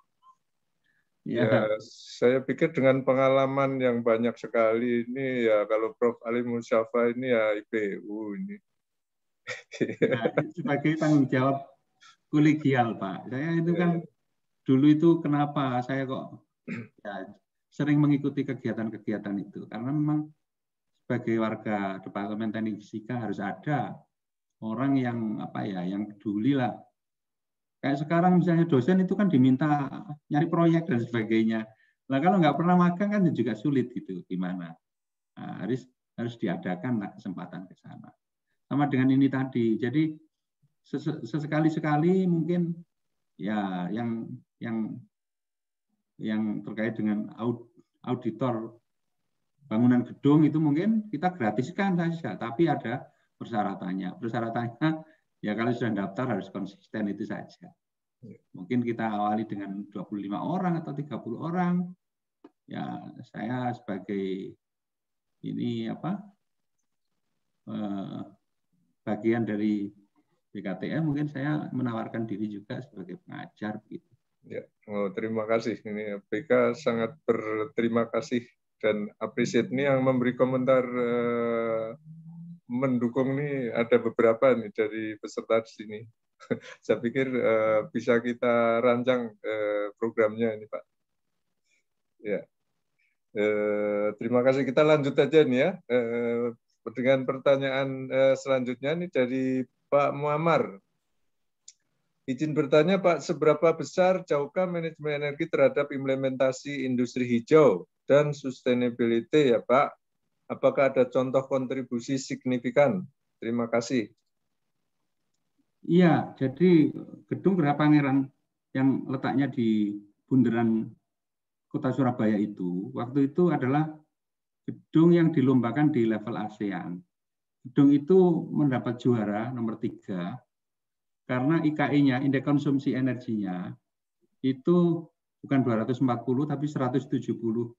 [SPEAKER 3] Ya, saya pikir dengan pengalaman yang banyak sekali ini ya kalau Prof. Ali Musyafa ini ya IPU ini.
[SPEAKER 4] Nah, sebagai tanggung jawab kolegial Pak. Saya itu kan dulu itu kenapa saya kok ya, sering mengikuti kegiatan-kegiatan itu karena memang sebagai warga Departemen Teknik Fisika harus ada orang yang yang peduli lah. Kayak sekarang misalnya dosen itu kan diminta nyari proyek dan sebagainya. Nah kalau nggak pernah magang kan juga sulit gitu gimana. Nah, harus diadakan lah kesempatan ke sana. Sama dengan ini tadi. Jadi sesekali-sekali mungkin ya yang terkait dengan auditor bangunan gedung itu mungkin kita gratiskan saja, tapi ada persyaratannya. Persyaratannya ya kalau sudah daftar harus konsisten itu saja. Mungkin kita awali dengan 25 orang atau 30 orang. Ya saya sebagai ini bagian dari BKTM mungkin saya menawarkan diri juga sebagai pengajar begitu.
[SPEAKER 3] Ya, terima kasih. Ini BK sangat berterima kasih dan appreciate ini yang memberi komentar mendukung nih ada beberapa nih dari peserta di sini. Saya pikir bisa kita rancang programnya ini Pak. Ya, terima kasih. Kita lanjut aja nih ya dengan pertanyaan selanjutnya nih dari Pak Muammar. Izin bertanya Pak, seberapa besar jauhkah manajemen energi terhadap implementasi industri hijau dan sustainability ya Pak? Apakah ada contoh kontribusi signifikan? Terima kasih.
[SPEAKER 4] Iya, jadi gedung Geraha Pangeran yang letaknya di bundaran Kota Surabaya itu, waktu itu adalah gedung yang dilombakan di level ASEAN. Gedung itu mendapat juara nomor 3 karena IKE-nya, indeks konsumsi energinya, itu bukan 240 tapi 179.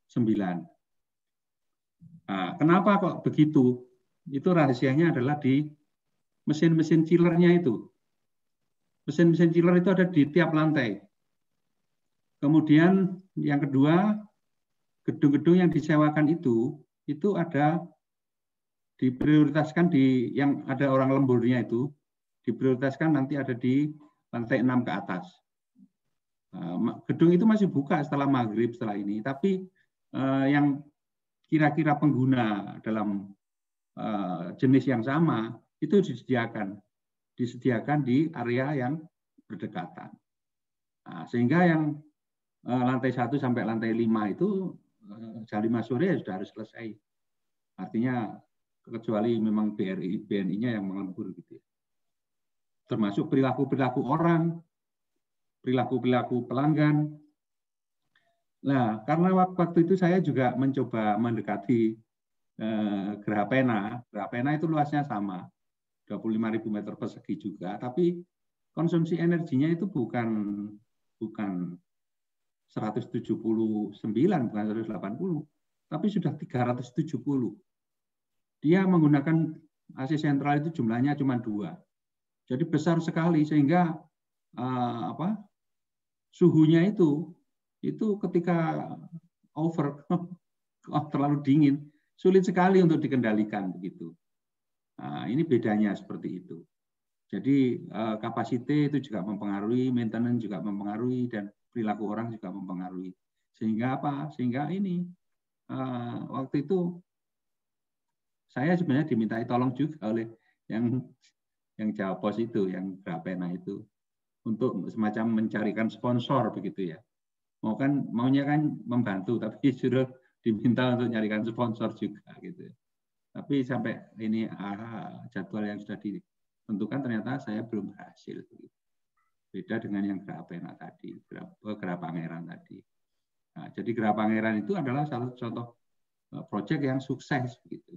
[SPEAKER 4] Nah, kenapa kok begitu? Itu rahasianya adalah di mesin-mesin chillernya itu. Mesin-mesin chiller itu ada di tiap lantai. Kemudian yang kedua, gedung-gedung yang disewakan itu ada diprioritaskan di yang ada orang lemburnya itu, diprioritaskan nanti ada di lantai 6 ke atas. Gedung itu masih buka setelah maghrib setelah ini, tapi yang kira-kira pengguna dalam jenis yang sama itu disediakan di area yang berdekatan. Nah, sehingga yang lantai 1 sampai lantai 5 itu jam 5 sore sudah harus selesai. Artinya kecuali memang BNI-nya yang melembur gitu ya. Termasuk perilaku-perilaku orang, perilaku-perilaku pelanggan. Nah, karena waktu itu saya juga mencoba mendekati Geraha Pena. Geraha Pena itu luasnya sama, 25.000 meter persegi juga, tapi konsumsi energinya itu bukan 179, bukan 180, tapi sudah 370. Dia menggunakan AC sentral itu jumlahnya cuma 2. Jadi besar sekali sehingga suhunya itu ketika terlalu dingin sulit sekali untuk dikendalikan begitu. Nah, ini bedanya seperti itu. Jadi kapasitas itu juga mempengaruhi, maintenance juga mempengaruhi, dan perilaku orang juga mempengaruhi. Sehingga apa? Sehingga ini waktu itu saya sebenarnya dimintai tolong juga oleh yang Jawa Pos itu, yang Grapena itu, untuk semacam mencarikan sponsor begitu ya. Maunya kan membantu, tapi suruh diminta untuk nyarikan sponsor juga gitu. Tapi sampai ini jadwal yang sudah ditentukan ternyata saya belum berhasil. Beda dengan yang Grapena tadi, Gerapangeran tadi. Nah, jadi Gerapangeran itu adalah salah satu contoh proyek yang sukses begitu.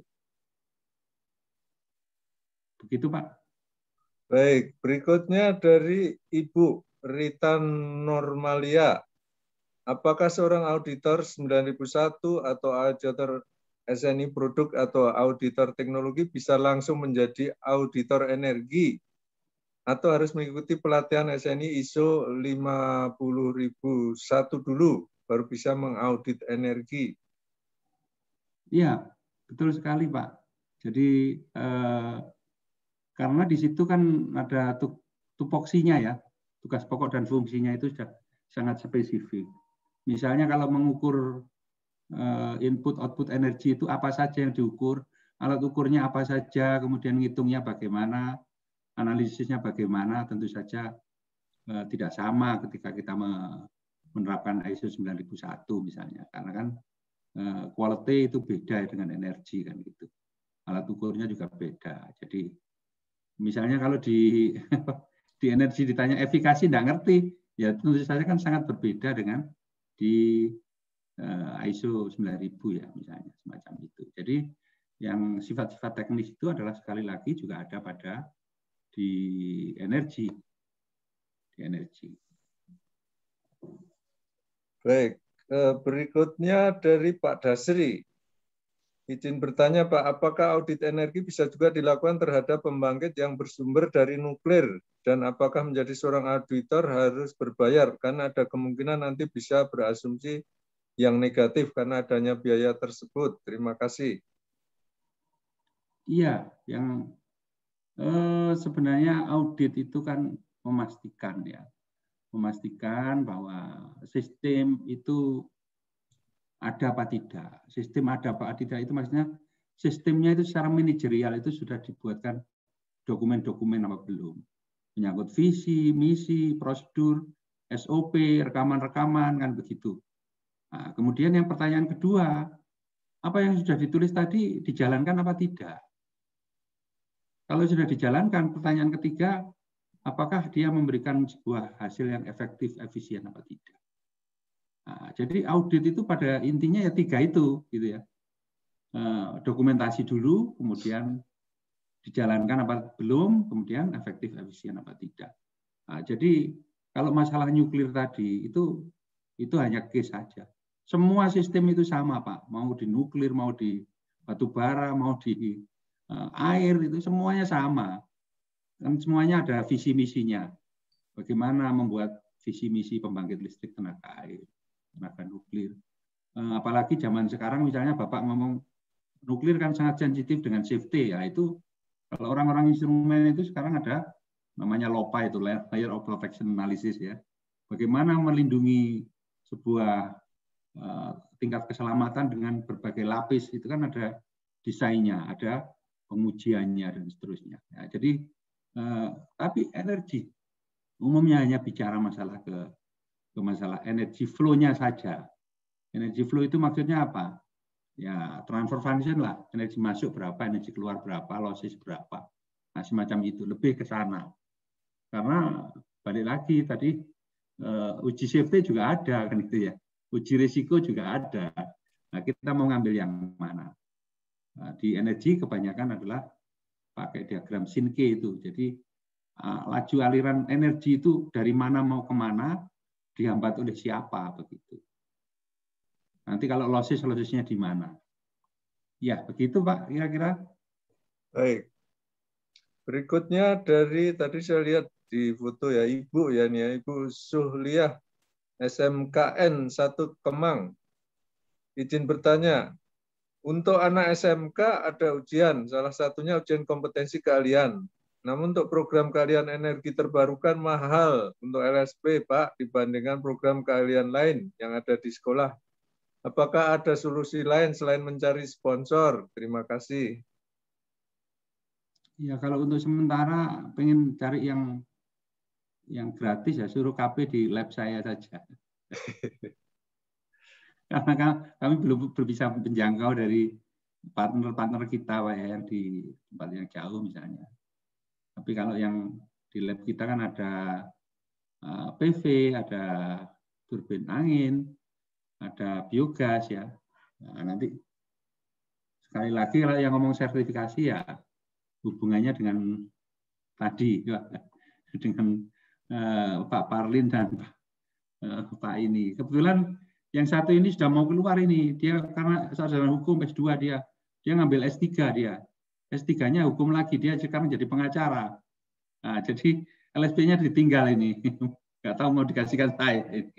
[SPEAKER 4] Begitu, Pak.
[SPEAKER 3] Baik, berikutnya dari Ibu Rita Normalia. Apakah seorang auditor 9001 atau auditor SNI produk atau auditor teknologi bisa langsung menjadi auditor energi atau harus mengikuti pelatihan SNI ISO 50001 dulu baru bisa mengaudit energi?
[SPEAKER 4] Iya, betul sekali, Pak. Jadi karena di situ kan ada tupoksinya ya, tugas pokok dan fungsinya itu sudah sangat spesifik. Misalnya kalau mengukur input output energi itu apa saja yang diukur, alat ukurnya apa saja, kemudian ngitungnya bagaimana, analisisnya bagaimana, tentu saja tidak sama ketika kita menerapkan ISO 9001 misalnya, karena kan quality itu beda dengan energi kan gitu. Alat ukurnya juga beda. Jadi misalnya kalau di energi ditanya efikasi tidak ngerti, ya tentu saja kan sangat berbeda dengan di ISO 9000 ya misalnya, semacam itu. Jadi yang sifat-sifat teknis itu adalah sekali lagi juga ada pada di energi.
[SPEAKER 3] Baik, berikutnya dari Pak Dasri. Izin bertanya Pak, apakah audit energi bisa juga dilakukan terhadap pembangkit yang bersumber dari nuklir? Dan apakah menjadi seorang auditor harus berbayar? Karena ada kemungkinan nanti bisa berasumsi yang negatif karena adanya biaya tersebut. Terima kasih.
[SPEAKER 4] Iya, yang sebenarnya audit itu kan memastikan bahwa sistem itu ada apa tidak. Sistem ada apa tidak itu maksudnya sistemnya itu secara manajerial itu sudah dibuatkan dokumen-dokumen apa belum. Menyangkut visi, misi, prosedur, SOP, rekaman-rekaman kan begitu. Nah, kemudian yang pertanyaan kedua, apa yang sudah ditulis tadi dijalankan apa tidak? Kalau sudah dijalankan, pertanyaan ketiga, apakah dia memberikan sebuah hasil yang efektif, efisien apa tidak? Nah, jadi audit itu pada intinya ya 3 itu, gitu ya. Dokumentasi dulu, kemudian dijalankan apa belum, kemudian efektif, efisien apa tidak. Nah, jadi kalau masalah nuklir tadi itu hanya case saja. Semua sistem itu sama, Pak. Mau di nuklir, mau di batu bara, mau di air, itu semuanya sama. Dan semuanya ada visi misinya. Bagaimana membuat visi misi pembangkit listrik tenaga air, tenaga nuklir. Apalagi zaman sekarang misalnya Bapak ngomong nuklir kan sangat sensitif dengan safety ya, itu kalau orang-orang instrumen itu sekarang ada namanya LOPA itu, Layer of Protection Analysis ya. Bagaimana melindungi sebuah tingkat keselamatan dengan berbagai lapis, itu kan ada desainnya, ada pengujiannya dan seterusnya. Ya, jadi tapi energi umumnya hanya bicara masalah ke masalah energi flow-nya saja. Energi flow itu maksudnya apa? Ya transfer function lah, energi masuk berapa, energi keluar berapa, losses berapa. Nah semacam itu, lebih ke sana. Karena balik lagi tadi uji safety juga ada kan itu ya. Uji risiko juga ada. Nah, kita mau ngambil yang mana? Nah, di energi kebanyakan adalah pakai diagram Sinke itu. Jadi laju aliran energi itu dari mana mau kemana, dihambat oleh siapa begitu. Nanti kalau losesnya di mana? Ya, begitu Pak, kira-kira.
[SPEAKER 3] Baik. Berikutnya dari tadi saya lihat di foto ya Ibu ya nih ya, Ibu Suhliah SMKN 1 Kemang. Izin bertanya, untuk anak SMK ada ujian, salah satunya ujian kompetensi keahlian. Namun untuk program keahlian energi terbarukan mahal untuk LSP, Pak, dibandingkan program keahlian lain yang ada di sekolah. Apakah ada solusi lain selain mencari sponsor? Terima kasih.
[SPEAKER 4] Ya, kalau untuk sementara pengen cari yang gratis ya suruh KP di lab saya saja. Karena kami belum bisa menjangkau dari partner-partner kita Pak, ya, yang di tempat yang jauh misalnya. Tapi kalau yang di lab kita kan ada PV, ada turbin angin, ada biogas ya. Nah, nanti sekali lagi kalau yang ngomong sertifikasi ya hubungannya dengan tadi ya, dengan Pak Parlin dan Pak ini. Kebetulan yang satu ini sudah mau keluar ini. Dia karena sarjana hukum S2 dia ngambil S3 dia. S3-nya hukum lagi, dia sekarang jadi pengacara. Nah, jadi LSP-nya ditinggal ini. Nggak tahu mau dikasihkan saya ini.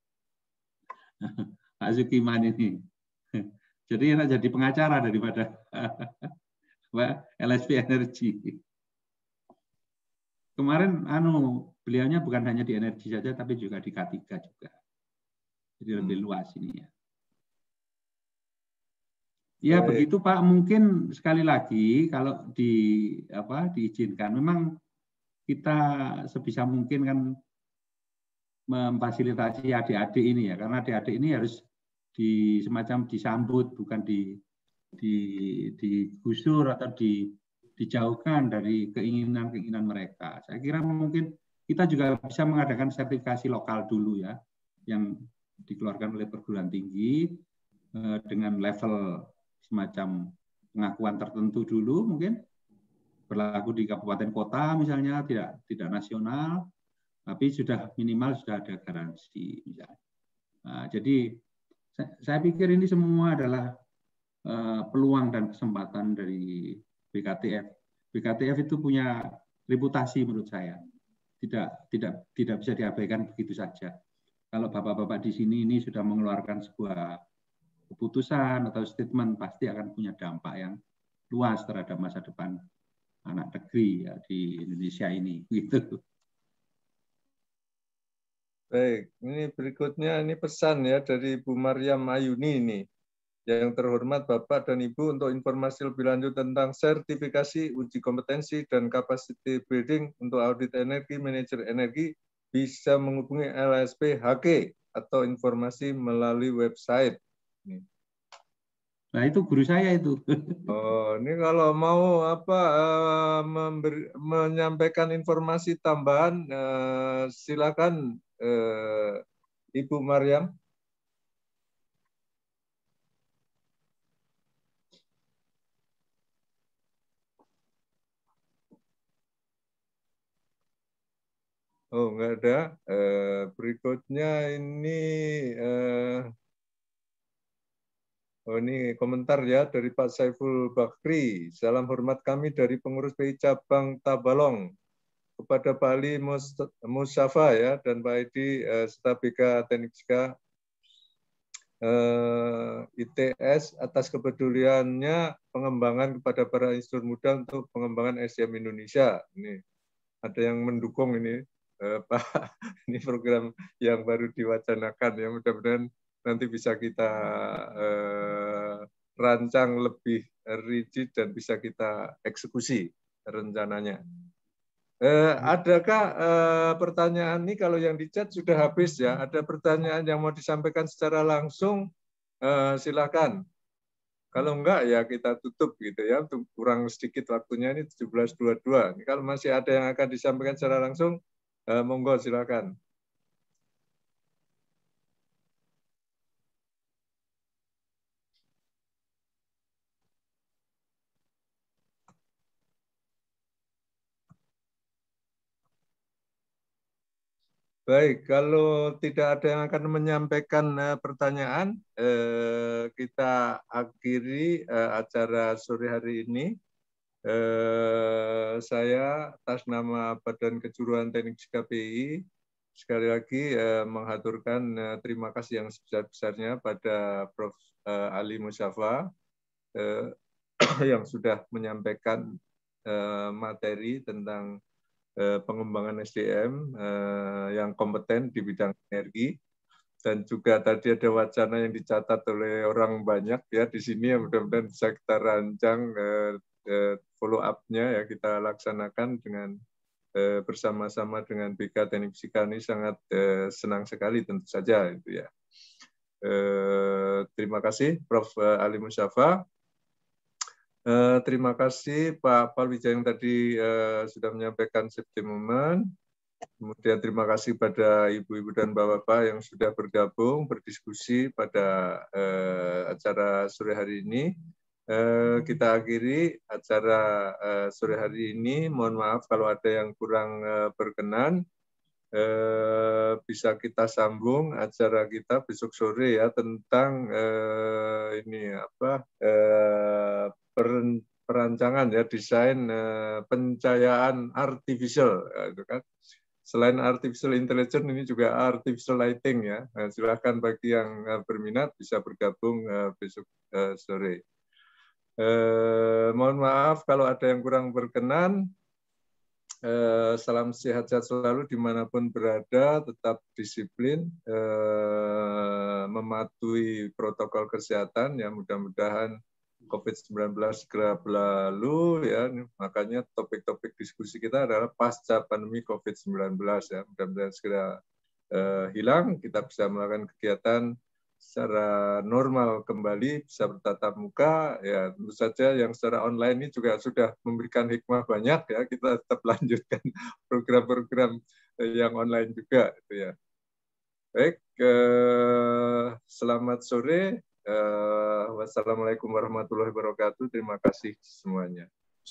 [SPEAKER 4] Pak Zukiman ini. Jadi enak jadi pengacara daripada LSP Energi. Kemarin beliaunya bukan hanya di energi saja tapi juga di K3 juga. Jadi lebih luas ini ya. Ya begitu Pak, mungkin sekali lagi kalau diizinkan memang kita sebisa mungkin kan memfasilitasi adik-adik ini ya, karena adik-adik ini harus semacam disambut, bukan digusur atau dijauhkan dari keinginan-keinginan mereka. Saya kira mungkin kita juga bisa mengadakan sertifikasi lokal dulu ya, yang dikeluarkan oleh perguruan tinggi dengan level semacam pengakuan tertentu dulu mungkin berlaku di kabupaten kota misalnya, tidak nasional, tapi minimal sudah ada garansi misalnya. Nah, jadi saya pikir ini semua adalah peluang dan kesempatan dari BKTF. BKTF itu punya reputasi menurut saya. Tidak bisa diabaikan begitu saja. Kalau bapak-bapak di sini ini sudah mengeluarkan sebuah keputusan atau statement, pasti akan punya dampak yang luas terhadap masa depan anak negeri ya, di Indonesia ini. Gitu.
[SPEAKER 3] Baik, ini berikutnya ini pesan ya dari Bu Maryam Ayuni ini. Yang terhormat Bapak dan Ibu, untuk informasi lebih lanjut tentang sertifikasi, uji kompetensi, dan capacity building untuk audit energi, manajer energi, bisa menghubungi LSP HK atau informasi melalui website.
[SPEAKER 4] Nah itu guru saya itu.
[SPEAKER 3] Oh, ini kalau mau menyampaikan informasi tambahan, silakan Ibu Maryam. Oh, enggak ada. Berikutnya ini komentar ya dari Pak Saiful Bakri. Salam hormat kami dari pengurus PI Cabang Tabalong kepada Pak Ali Mustafa ya dan Pak Edi serta BK Teknik ITS atas kepeduliannya pengembangan kepada para instruktur muda untuk pengembangan SDM Indonesia. Ini ada yang mendukung ini Pak, ini program yang baru diwacanakan ya, mudah-mudahan nanti bisa kita rancang lebih rigid dan bisa kita eksekusi rencananya. Adakah pertanyaan ini, kalau yang di chat sudah habis ya, ada pertanyaan yang mau disampaikan secara langsung, silakan. Kalau enggak ya kita tutup gitu ya, untuk kurang sedikit waktunya ini 17.22. Ini kalau masih ada yang akan disampaikan secara langsung, monggo silakan. Baik, kalau tidak ada yang akan menyampaikan pertanyaan, kita akhiri acara sore hari ini. Saya atas nama Badan Kejuruan Teknik KPI sekali lagi mengaturkan terima kasih yang sebesar-besarnya pada Prof. Ali Musyafa yang sudah menyampaikan materi tentang pengembangan SDM yang kompeten di bidang energi, dan juga tadi ada wacana yang dicatat oleh orang banyak ya di sini, yang mudah-mudahan bisa kita rancang follow up-nya ya, kita laksanakan dengan bersama-sama dengan BK Teknik Fisika. Ini sangat senang sekali tentu saja itu ya. Terima kasih Prof. Ali Musyafa. Terima kasih Pak Palwijaya yang tadi sudah menyampaikan safety moment. Kemudian terima kasih pada ibu-ibu dan bapak-bapak yang sudah bergabung, berdiskusi pada acara sore hari ini. Kita akhiri acara sore hari ini. Mohon maaf kalau ada yang kurang berkenan. Bisa kita sambung acara kita besok sore ya, tentang ini apa perancangan ya, desain pencahayaan artificial itu kan. Selain artificial intelligence, ini juga artificial lighting ya. Silakan bagi yang berminat bisa bergabung besok sore. Mohon maaf kalau ada yang kurang berkenan. Salam sehat-sehat selalu dimanapun berada, tetap disiplin, mematuhi protokol kesehatan ya, mudah-mudahan COVID-19 segera berlalu ya. Makanya topik-topik diskusi kita adalah pasca pandemi COVID-19 ya, mudah-mudahan segera hilang, kita bisa melakukan kegiatan secara normal kembali, bisa bertatap muka ya. Tentu saja yang secara online ini juga sudah memberikan hikmah banyak ya, kita tetap lanjutkan program-program yang online juga gitu ya. Baik, selamat sore. Wassalamualaikum warahmatullahi wabarakatuh. Terima kasih semuanya.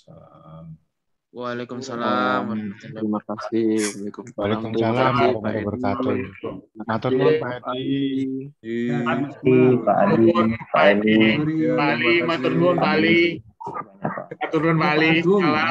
[SPEAKER 5] Waalaikumsalam.
[SPEAKER 6] Terima kasih.
[SPEAKER 5] Waalaikumsalam warahmatullahi wabarakatuh. Matur nuwun Pak Edi.
[SPEAKER 6] Pak Ali.
[SPEAKER 5] Pak Ali, matur nuwun Pak Ali. Matur nuwun Pak Ali. Salam.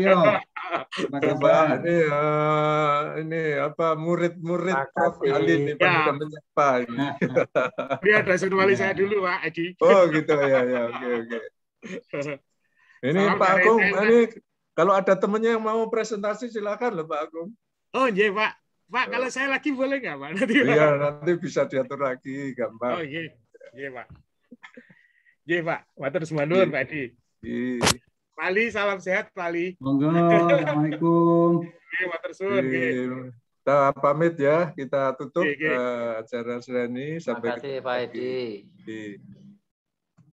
[SPEAKER 3] Coba ini apa murid-murid Prof. Ali ini pada menyapa ini.
[SPEAKER 5] Ini ada wali saya dulu Pak Edi.
[SPEAKER 3] Oh gitu ya, oke. Ini salam Pak Agung, ini kalau ada temennya yang mau presentasi silakan loh Pak Agung.
[SPEAKER 5] Oh iya Pak. Pak kalau saya lagi boleh nggak Pak?
[SPEAKER 3] Iya nanti bisa diatur lagi gampang.
[SPEAKER 5] Oh iya Pak. Iya Pak. Matur nuwun Pak Edi. Pak Ali, salam sehat Pak Ali.
[SPEAKER 4] Monggo, Assalamualaikum.
[SPEAKER 5] Matur nuwun.
[SPEAKER 3] Kita pamit ya, kita tutup acara ini sampai
[SPEAKER 6] terima kasih Pak Edi.